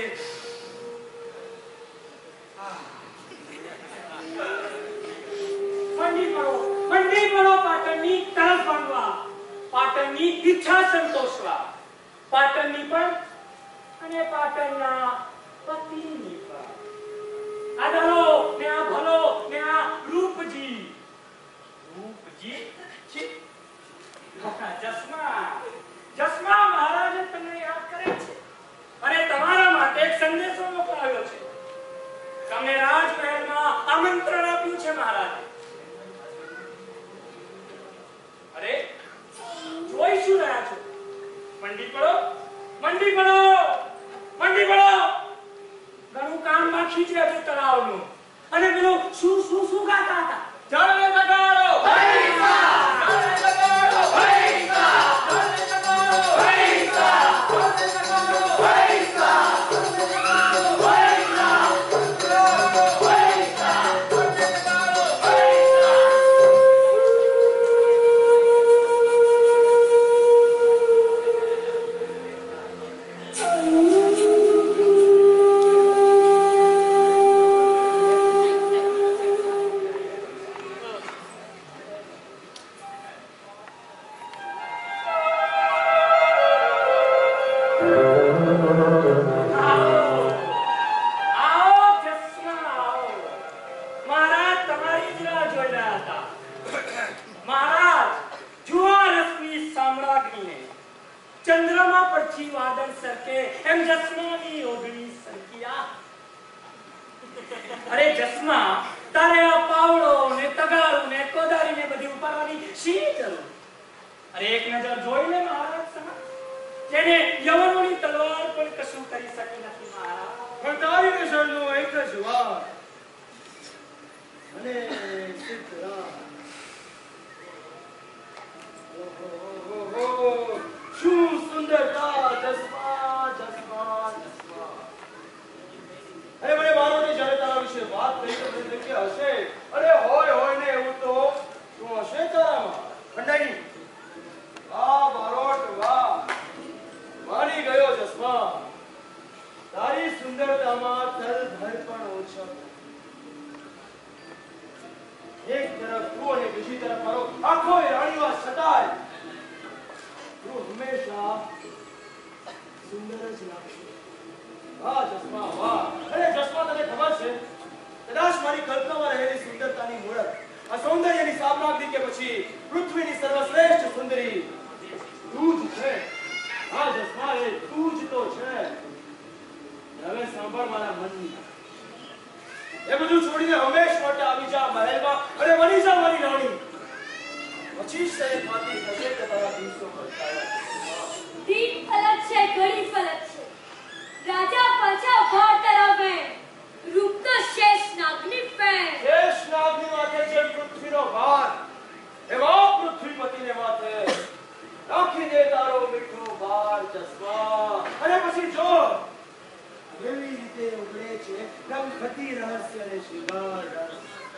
મંડી પડો પાટણની તરફ બાંધવા, પાટણની ઈચ્છા સંતોષવા, પાટણની પણ અને પાટણના પતિની પણ. આ ધરો ને આ ભલો ને આ રૂપજી. રૂપજી છી. જસ્મા જસ્મા મહારાજે તમને યાદ કરે છે અને તમારા માટે એક સંદેશો મોકલાવ્યો છે. તમને રાજમહેલમાં આમંત્રણ આપ્યું છે મહારાજે. અરે જોઈ શું રહ્યા છો? મંડી પડો, મંડી પડો, મંડી પડો. ઘણું કામ બાકી છે હજુ તળાવનું. અને પેલું શું શું શું ગાતા હતા? જળને જગાડો પૈસા, જળને જગાડો પૈસા, જળને જગાડો પૈસા, જળને જગાડો પૈસા, જળને જગાડો પૈસા, પૈસા, જળને જગાડો પૈસા. ચંદ્રમા પરથી વાદળ સરકે એમ જસ્માની ઓગણી સરકિયા. અરે જસ્મા, તારે આ પાવડો ને તગારું ને કોદારી ને બધી ઉપાડવાની શી જરૂર? અરે એક નજર જોઈ લે મહારાજ સમક્ષ, જેને યવનોની તલવાર પણ કશું કરી શકી નથી મહારાજ. પણ તારી નજરનો એક જ વાર અને સિદ્ધરાજ. શું સુંદરતા! જસ્મા જસ્મા જસ્મા. અરે મને મારોને જ્યારે તારા વિશે વાત કરી તો મને કે હશે. અરે હોય ને એવું તો શું હશે તારામાં? ખંડાઈ વાહ બારોટ વાહ, માની ગયો જસ્મા. તારી સુંદરતામાં તલભર પણ ઓછા. એક તરફ તું અને બીજી તરફ મારો આખો રાણીવાસ છતાંય તું હંમેશા સુંદર જ લાગશે. વાહ જસ્મા વાહ. અરે જસ્મા, તને ખબર છે કદાચ મારી કલ્પનામાં રહેલી સુંદરતાની મૂળત આ સૌંદર્યની સામ્રાજ્ઞી કે પછી પૃથ્વીની સર્વશ્રેષ્ઠ સુંદરી તું જ છે. હા જસ્મા, એ તું જ તો છે. હવે સાંભળ મારા મનની, એ બધું છોડીને હંમેશ માટે આવી જા મહેલમાં અને બની જા મારી રાણી. પછી શહેર માંથી થશે કે તારા દિવસો બદલાયા. દીપ ફલક છે, ઘડી ફલક છે. રાજા પાછા ભાર તરવે રૂપ તો શેષ નાગની પેર. શેષ નાગની માથે છે પૃથ્વીનો ભાર, એવા પૃથ્વીપતિને માથે રાખી દે તારો મીઠો ભાર જસ્મા. અને પછી જો એવી રીતે ઉગડે છે દંપતી રહસ્ય અને શૃંગાર રસ.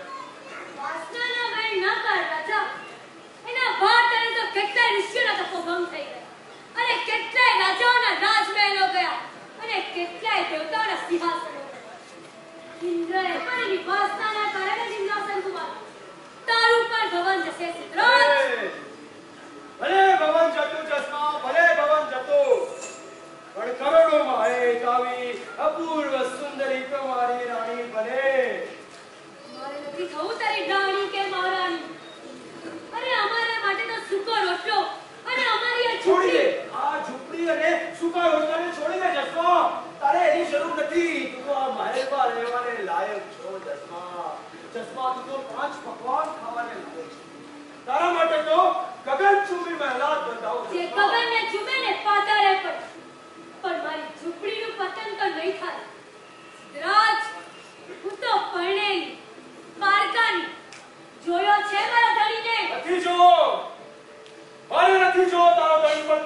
વાસનાનો વેણ ન કર રાજા. એના ભાર તળે તો કેટલાય ઋષિઓના તપો ભંગ થઈ ગયા અને કેટલાય રાજાઓના રાજમહેલો ગયા અને કેટલાય દેવતાઓના સિંહાસનો. ઇન્દ્રએ પણ એની વાસનાના કારણે જ ઇન્દ્રાસન ગુમાવ્યું. તારું પણ ભવન જશે સિદ્ધરાજ. ભલે ભવન જતું જસ્મા, ભલે ભવન જતું, પણ કરોડોમાં એક આવી અપૂર્વ સુંદરી તમારી રાણી બને. મારે નથી થવું તારી રાણી કે મહારાણી. અરે અમારા માટે તો સૂકો રોટલો અને અમારી આ છોડી દે ઝૂંપડી. આ ઝૂંપડી અને સૂકા રોટલાને છોડી દે જસ્મા. તારે એની જરૂર નથી. તું તો આ મહેલમાં રહેવાને લાયક છો જસ્મા. જસ્મા, તું તો 5 પકવાન ખાવાને લાયક છે. તારા માટે તો ગગનચુંબી મહેલાત બંધાવું. જે ગગનને ચૂમે ને પાતાળે પડે, પણ મારી ઝૂંપડીનું પતન તો નહીં થાય. સિદ્ધરાજ, હું તો પરણેલી પારકાની. જોયો છે મારા ધણીને? નથી જોવો. મારે નથી જોવો તારો ધણી, પણ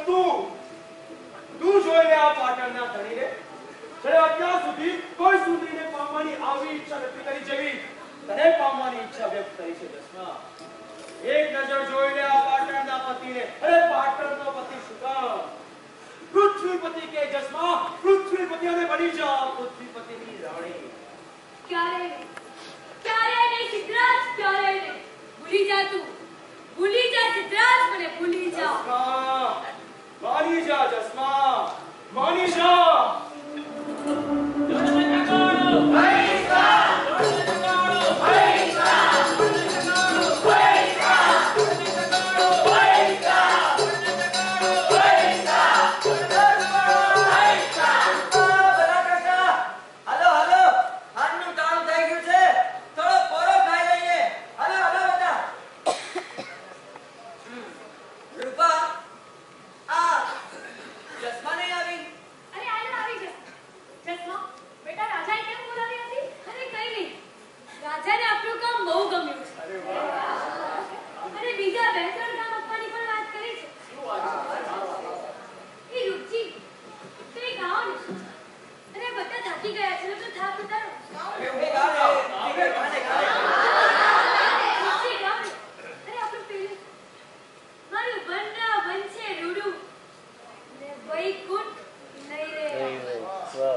તું જોઈને આ પાટણના ધણીને. જ્યારે અત્યાર સુધી કોઈ સુધીને પામવાની આવી ઈચ્છા નથી કરી જેવી તને પામવાની ઈચ્છા વ્યક્ત કરી છે. તો થાપ ઉતારો. એ ગાને દીકર ગાને ગાને. અરે આપણું પેલું મારું બન્ના બનશે રૂડું ને વૈકુંઠ લઈ રે. વાહ.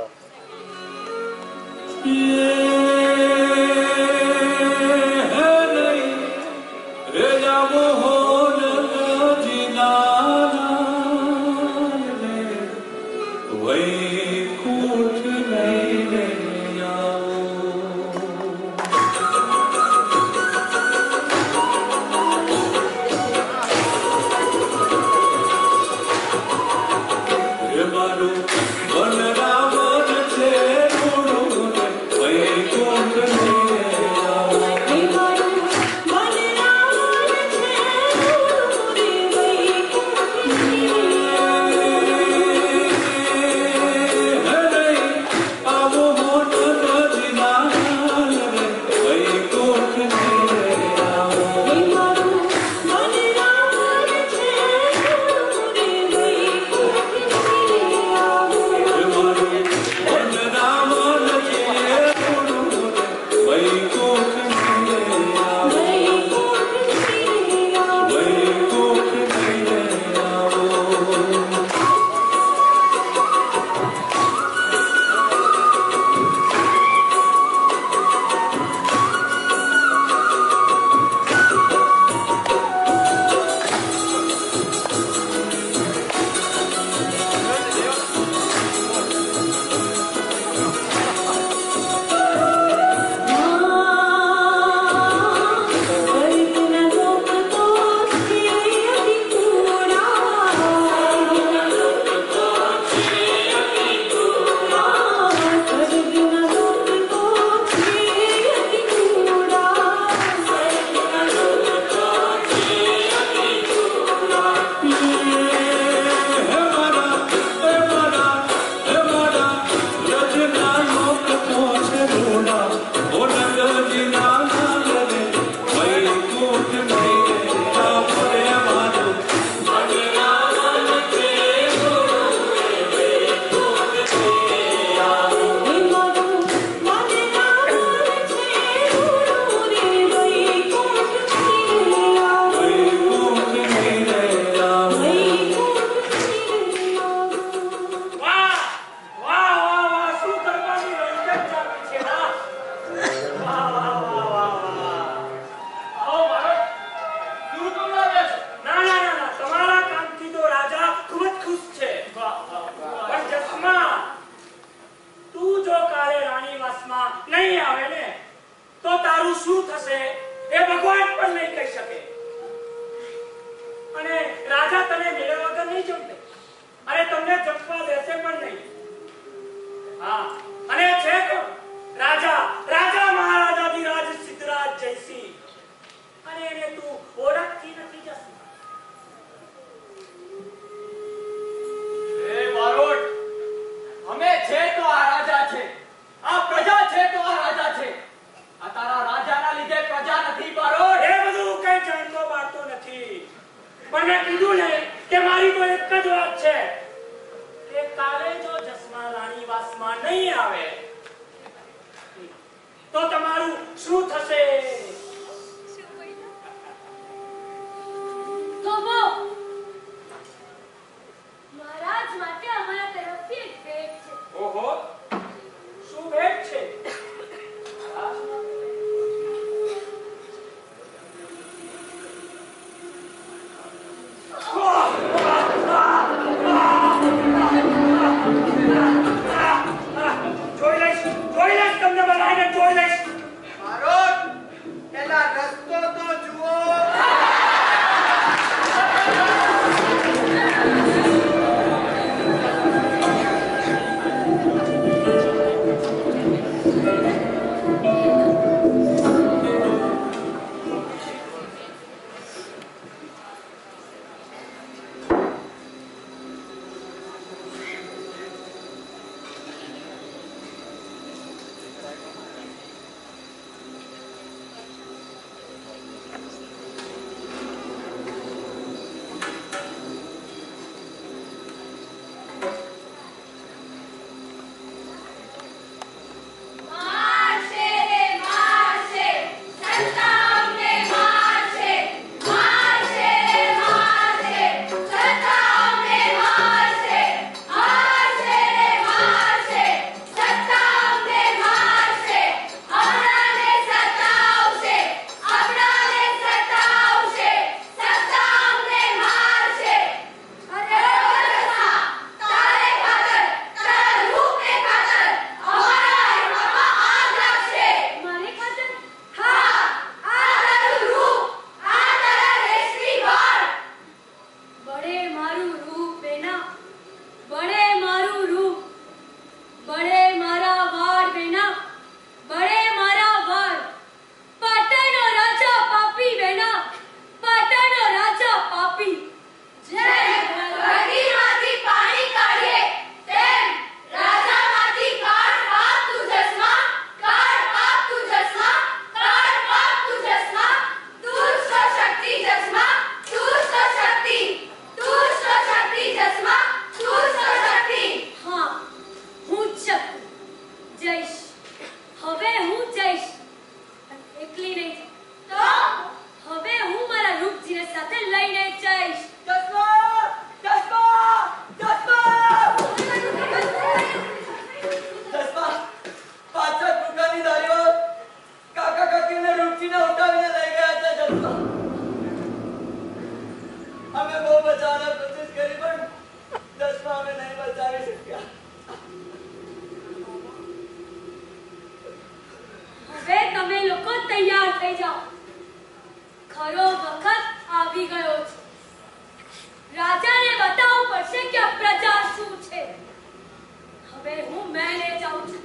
લોકો તૈયાર થઈ જાઓ. ખરો વખત આવી ગયો છે. રાજાને બતાવવું પડશે કે પ્રજા શું છે. હવે હું મહેલે જાઉં છું.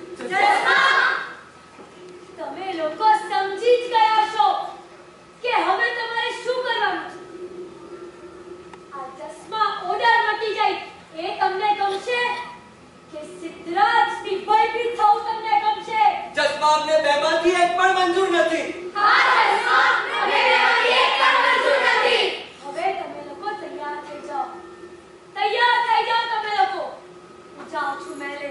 તમે લોકો સમજી જ ગયા છો કે હવે તમારે શું કરવાનું છે. આ ચશ્મા ઓર્ડર મટી જાય એ તમને ગમશે કે સિદ્ધરાજની ભયભીત થવું તમને ગમશે? ચશ્મા અમને બેમાંથી એક પણ મંજૂર નથી. હા ચશ્મા અમને બેમાંથી એક પણ મંજૂર નથી. હવે તમે લોકો તૈયાર થઈ જાઓ. તૈયાર થઈ જાઓ તમે લોકો. હું જાઉં છું મહેલે.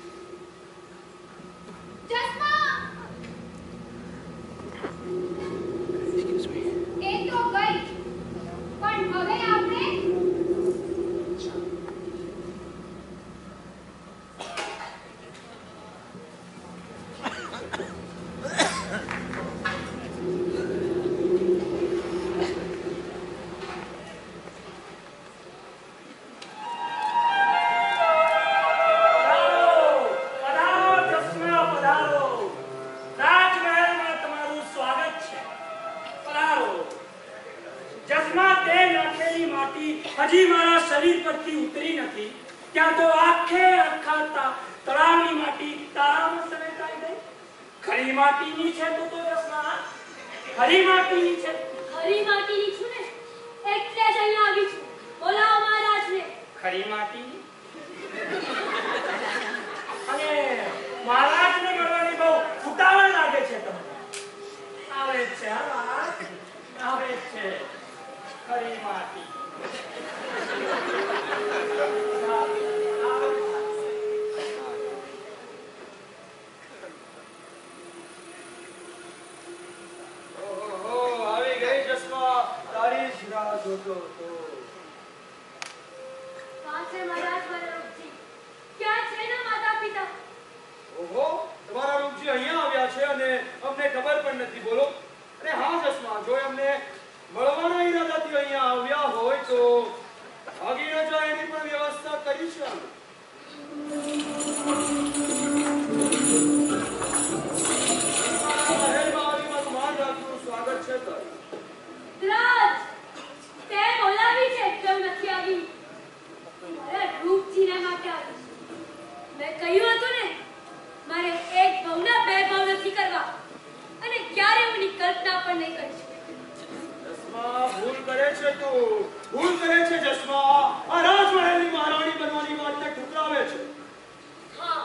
ચશ્મા એ તો ગઈ પણ હવે આપણે હજી મારા શરીર પરથી ઉતરી નથી ત્યાં તો આખે આખા તળાવની માટી તારામાં સમેટાઈ ગઈ. ખરી માટીની છે તો ચશ્મા ખરી માટીની છે. ખરી માટીની છું ને એટલે જ અહીંયા આવી છું. બોલાવો મહારાજને. ખરી માટીની અને મહારાજને મળવાની બહુ ઉતાવળ લાગે છે તમને. આવે જ છે આવે જ છે ખરી માટી. આવી ગઈ ચશ્મા. તારી જ રાહ જોતો હતો. ક્યાં છે મહારાજ મારા રૂપજી? ક્યાં છે એના માતા પિતા? ઓહો, તમારા રૂપજી અહીંયા આવ્યા છે અને અમને ખબર પણ નથી. બોલો. અને હા ચશ્મા, જો એમને મળવાના ઈરાદાથી અહીંયા આવ્યા હોય તો ભાગી ન જાય એની પણ વ્યવસ્થા કરી છે. સ્વાગત છે. દ્રાજ તે બોલાવી છે કેમ નથી આવી? મારા રૂપજીને માટે આવી છું. મેં કહ્યું હતું ને મારે એક બહુના બે બહુ નથી કરવા અને ક્યારે હું એની કલ્પના પણ નહીં કરી શકું. ભૂલ કરે છે તું. ભૂલ કરે છે ચશ્મા. આ રાજમહેલની મહારાણી બનવાની વાતને ઠુકરાવે છે. હા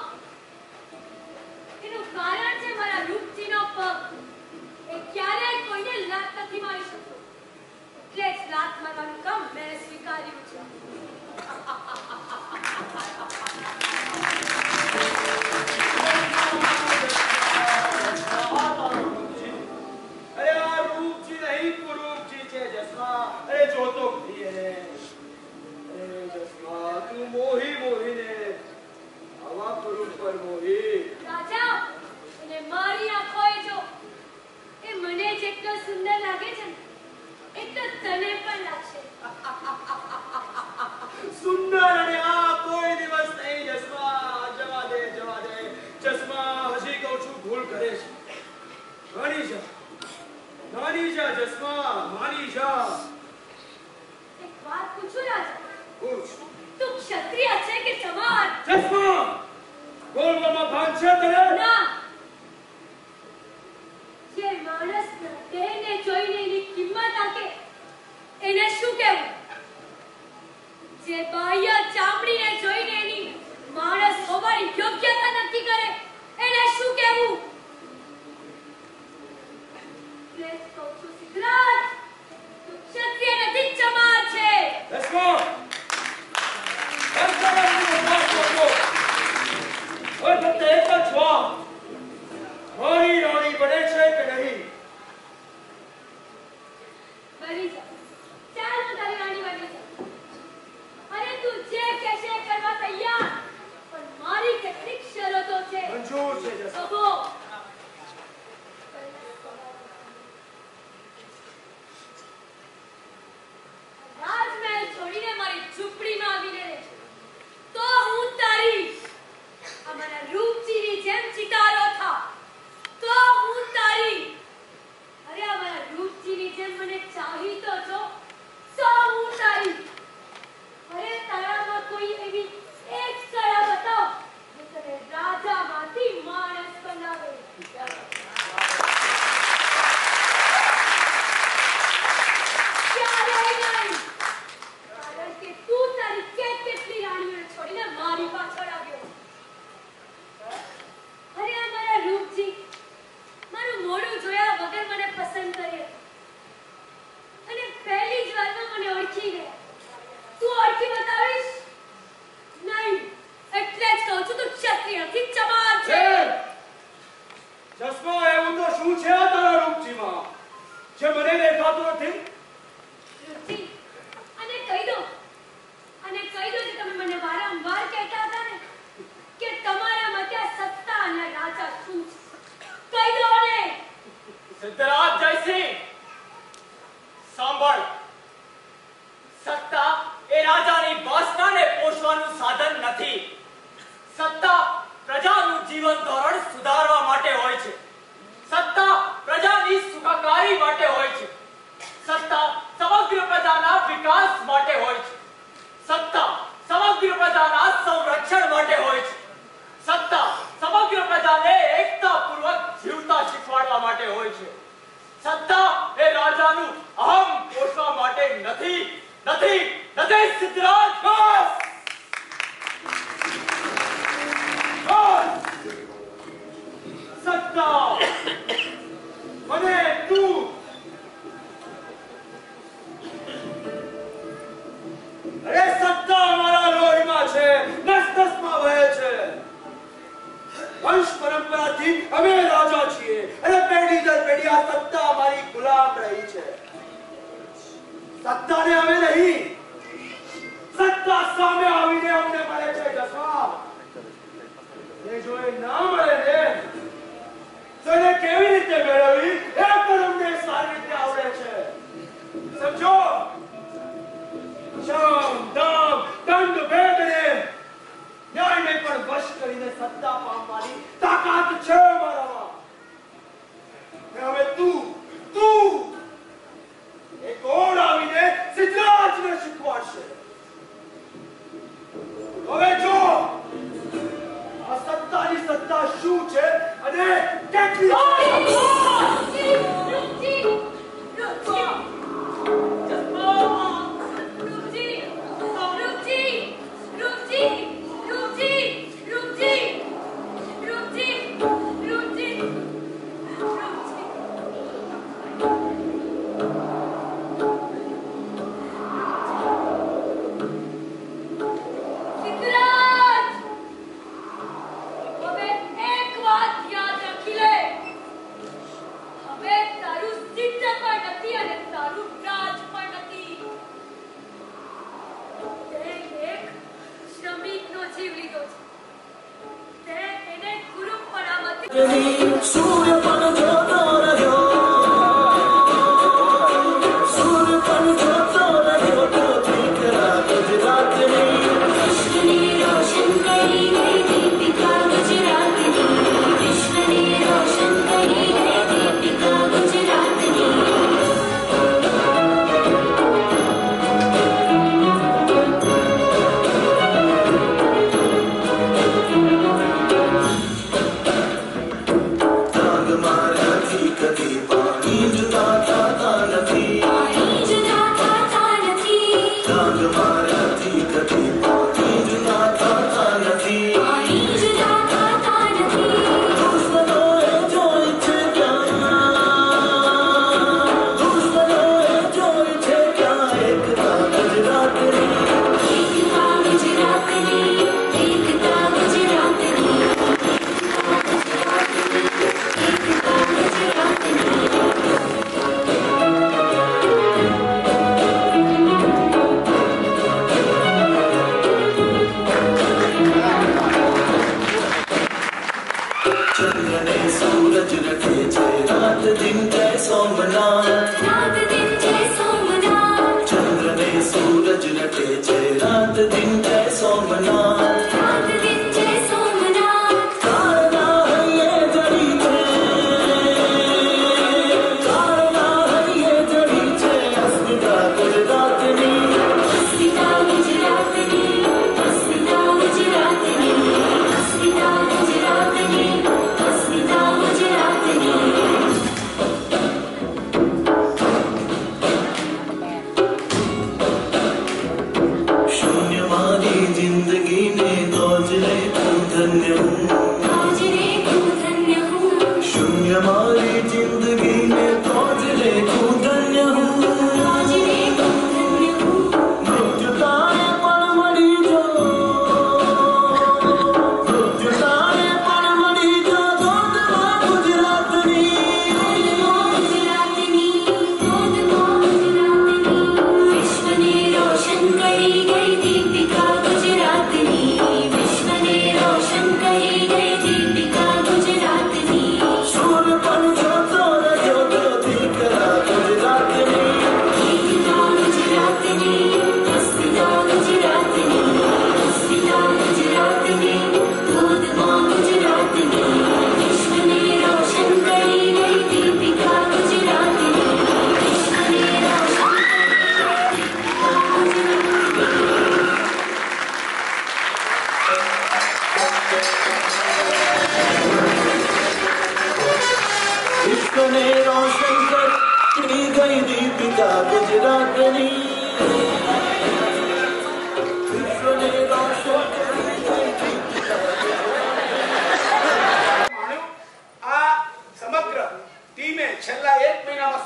એનું કારણ છે મારા રૂપજીનો પગ. એ ક્યારેય કોઈને લાત નથી મારી શકતો. એટલે જ લાત મારવાનું કામ મેં સ્વીકાર્યું છે. અરે આ રૂપજી નહીં કુરૂપજી છે ચશ્મા. અરે જોતો ખરી એને. અરે ચશ્મા તું મોહીને આવા કુરૂપ પર મોહી. રાજા એને મારી આંખોએ જો. એ મને જેટલો સુંદર લાગે છે ને એટલો તને પણ લાગશે. સુંદર અને આ કોઈ દિવસ નહીં ચશ્મા. જવા દે ચશ્મા. હજી કહું છું ભૂલ કરે છે. માની જા ચશ્મા. માની જા. એક વાત પૂછું રાજા? પૂછ. તું ક્ષત્રિય છે કે ચમાર? ચશ્મા બોલવામાં ભાન છે તને? ના. જે માણસના દેહને જોઈને એની કિંમત આપે એને શું કહેવું? જે બાહ્ય ચામડીને જોઈને એની માણસ હોવાની યોગ્યતા નક્કી કરે એને શું કહેવું? સિદ્ધરાજ તું ક્ષત્રિય નથી ચમાર છે. ચશ્મા ફક્ત એક જ જવાબ. મારી રાણી બને છે કે નહીં? બની જા. ચાલ હું તારી રાણી બની જા. અને તું જે કહેશે કરવા તૈયાર. પણ મારી કેટલીક શરતો છે. મંજૂર છે ચશ્મા. સબો રાજમહેલ છોડીને મારી ઝૂંપડીમાં આવીને રહેજો તો હું તારી અમારા રૂપજીની જેમ ચિતારો થા. તો હું તારી ચશ્મા એવું તો શું છે આ તારા રૂપજીમાં જે મને દેખાતું નથી? રૂપજી, અને કહી દો કે તમે મને વારંવાર કહેતા હતા ને કે તમારા મતે સત્તા અને રાજા શું છે. કહી દો ને. સિદ્ધરાજ જયસિંહ, સાંભળ. સત્તા એ રાજાની વાસનાને પોષવાનું સાધન નથી. સત્તા પ્રજાનું જીવન ધોરણ સુધારવા માટે હોય છે. સત્તા પ્રજાની સુખાકારી માટે હોય છે. સત્તા સમગ્ર પ્રજાના વિકાસ માટે હોય છે. સત્તા સમગ્ર પ્રજાના સંરક્ષણ માટે હોય છે. સત્તા સમગ્ર પ્રજાને એકતાપૂર્વક જીવતા શીખવાડવા માટે હોય છે. સત્તા એ રાજાનું અહમ પોષવા માટે નથી. નથી નથી સિદ્ધરાજ. સત્તા મને તું અરે સત્તા અમારા લોહીમાં છે, નસ-નસમાં વહે છે. વંશ પરંપરાથી અમે રાજા છીએ અને પેઢી દર પેઢી આ સત્તા અમારી ગુલામ રહી છે. સત્તાને અમે નહીં, સત્તા સામે આવીને અમને મળે છે. જસવા એ જો એ ના મળે ને તો એને કેવી રીતે મેળવવી એ પણ અમને સારી રીતે આવડે છે. સમજો? શામ દામ દંડ ભેદને ન્યાયને પણ વશ કરીને સત્તા પામવાની તાકાત છે મારામાં. હવે તું એક ઓળ આવીને સિદ્ધરાજને શીખવાડશે. હવે જો આ સત્તાની સત્તા શું છે અને કેટલી વિશ્વને રોશન કરી ગઈ દીપિકા ગુજરાતની વિશ્વને રોશન કરી ગઈ આ સમગ્ર ટીમે છેલ્લા 1 મહિનામાં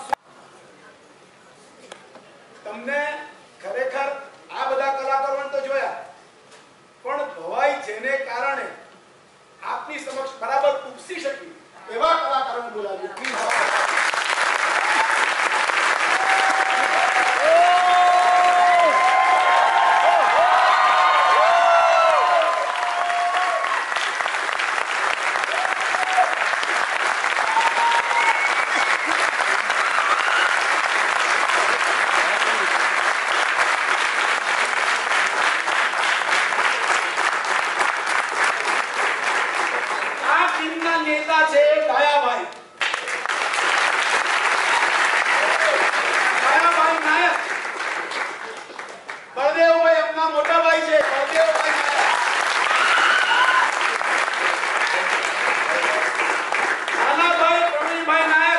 તમને ખરેખર આ બધા કલાકારોને તો જોયા, પણ ભવાઈ જેને કારણે આપની સમક્ષ બરાબર ઉપસી શકી એવા કલાકારોને બોલાવ્યા. નેતા છે દયાભાઈ નાયક. બળદેવભાઈ આપના મોટા ભાઈ છે. બળદેવભાઈ નાનાભાઈ પ્રવીણભાઈ નાયક,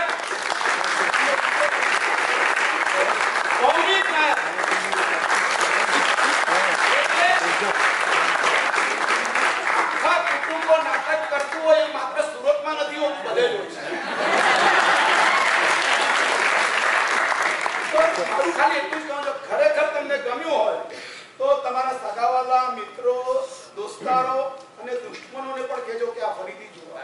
ભૌમિક નાયક. આખા કુટુંબો નાટક કરતું હોય એ માત્ર સુરતમાં નથી હોતું, બધે જ હોય છે. મારું ખાલી એટલું જ કહું છું, ખરેખર તમને ગમ્યું હોય તો તમારા સગાવાલા, મિત્રો, દોસ્તારો અને દુશ્મનોને પણ કહેજો કે આ ફરીથી જોવા.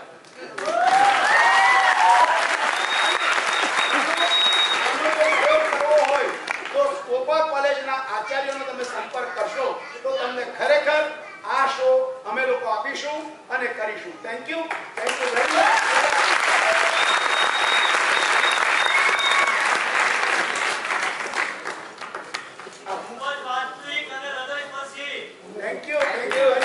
હોય તો સ્કોપા કોલેજના આચાર્યનો તમે સંપર્ક કરશો તો તમને ખરેખર આ શો અમે લોકો આપીશું અને કરીશું. Thank you very much. Thank you very much.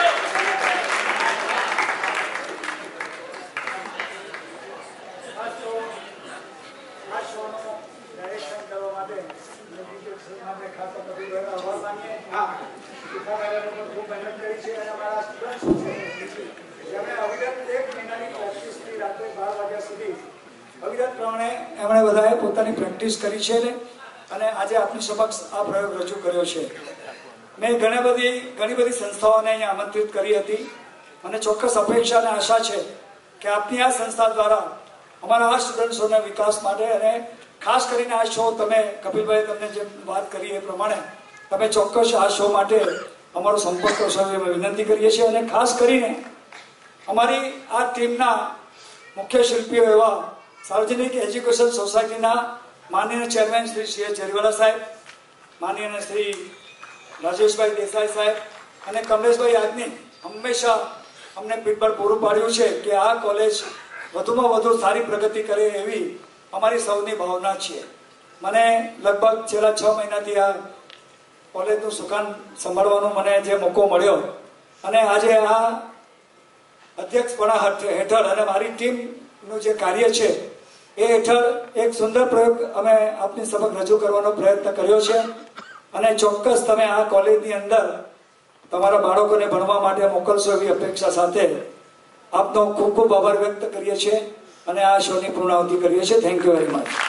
આ શોનો ડાયરેક્શન કરવા માટે ખાસ આભાર માનીએ. ખૂબ મહેનત કરી છે અને અમારા સ્ટુડન્ટ્સ છે જેમણે અવિરત 1 મહિનાની પ્રેક્ટિસથી રાત્રે 12 વાગ્યા સુધી અવિરત પ્રમાણે એમણે બધાએ પોતાની પ્રેક્ટિસ કરી છે અને આજે આપની સમક્ષ આ પ્રયોગ રજૂ કર્યો છે. મેં ઘણી બધી સંસ્થાઓને અહીંયા આમંત્રિત કરી હતી અને ચોક્કસ અપેક્ષા અને આશા છે કે આપની આ સંસ્થા દ્વારા અમારા આ સ્ટુડન્ટ્સોના વિકાસ માટે અને ખાસ કરીને આ શો તમે કપિલભાઈ તમને જે વાત કરી એ પ્રમાણે તમે ચોક્કસ આ શો માટે અમારો સંપર્ક કરશો અમે વિનંતી કરીએ છીએ. અને ખાસ કરીને અમારી આ ટીમના મુખ્ય શિલ્પીઓ એવા સાર્વજનિક એજ્યુકેશન સોસાયટીના માનનીય ચેરમેન શ્રી સી ચેરીવાલા સાહેબ, માનનીય શ્રી રાજેશભાઈ દેસાઈ સાહેબ અને કમલેશભાઈ યાજ્ઞિક હંમેશા અમને પીઠબળ પૂરું પાડ્યું છે કે આ કોલેજ વધુમાં વધુ સારી પ્રગતિ કરે એવી અમારી સૌની ભાવના છે. મને લગભગ છેલ્લા 6 મહિનાથી આ કોલેજનું સુકાન સંભાળવાનો મને જે મોકો મળ્યો અને આજે આ અધ્યક્ષપણા હેઠળ અને મારી ટીમનું જે કાર્ય છે એ હેઠળ એક સુંદર પ્રયોગ અમે આપની સમક્ષ રજૂ કરવાનો પ્રયત્ન કર્યો છે અને ચોક્કસ તમે આ કોલેજની અંદર તમારા બાળકોને ભણવા માટે મોકલશો એવી અપેક્ષા સાથે આપનો ખૂબ ખૂબ આભાર વ્યક્ત કરીએ છીએ અને આ શોની પૂર્ણાહુતિ કરીએ છીએ. Thank you very much.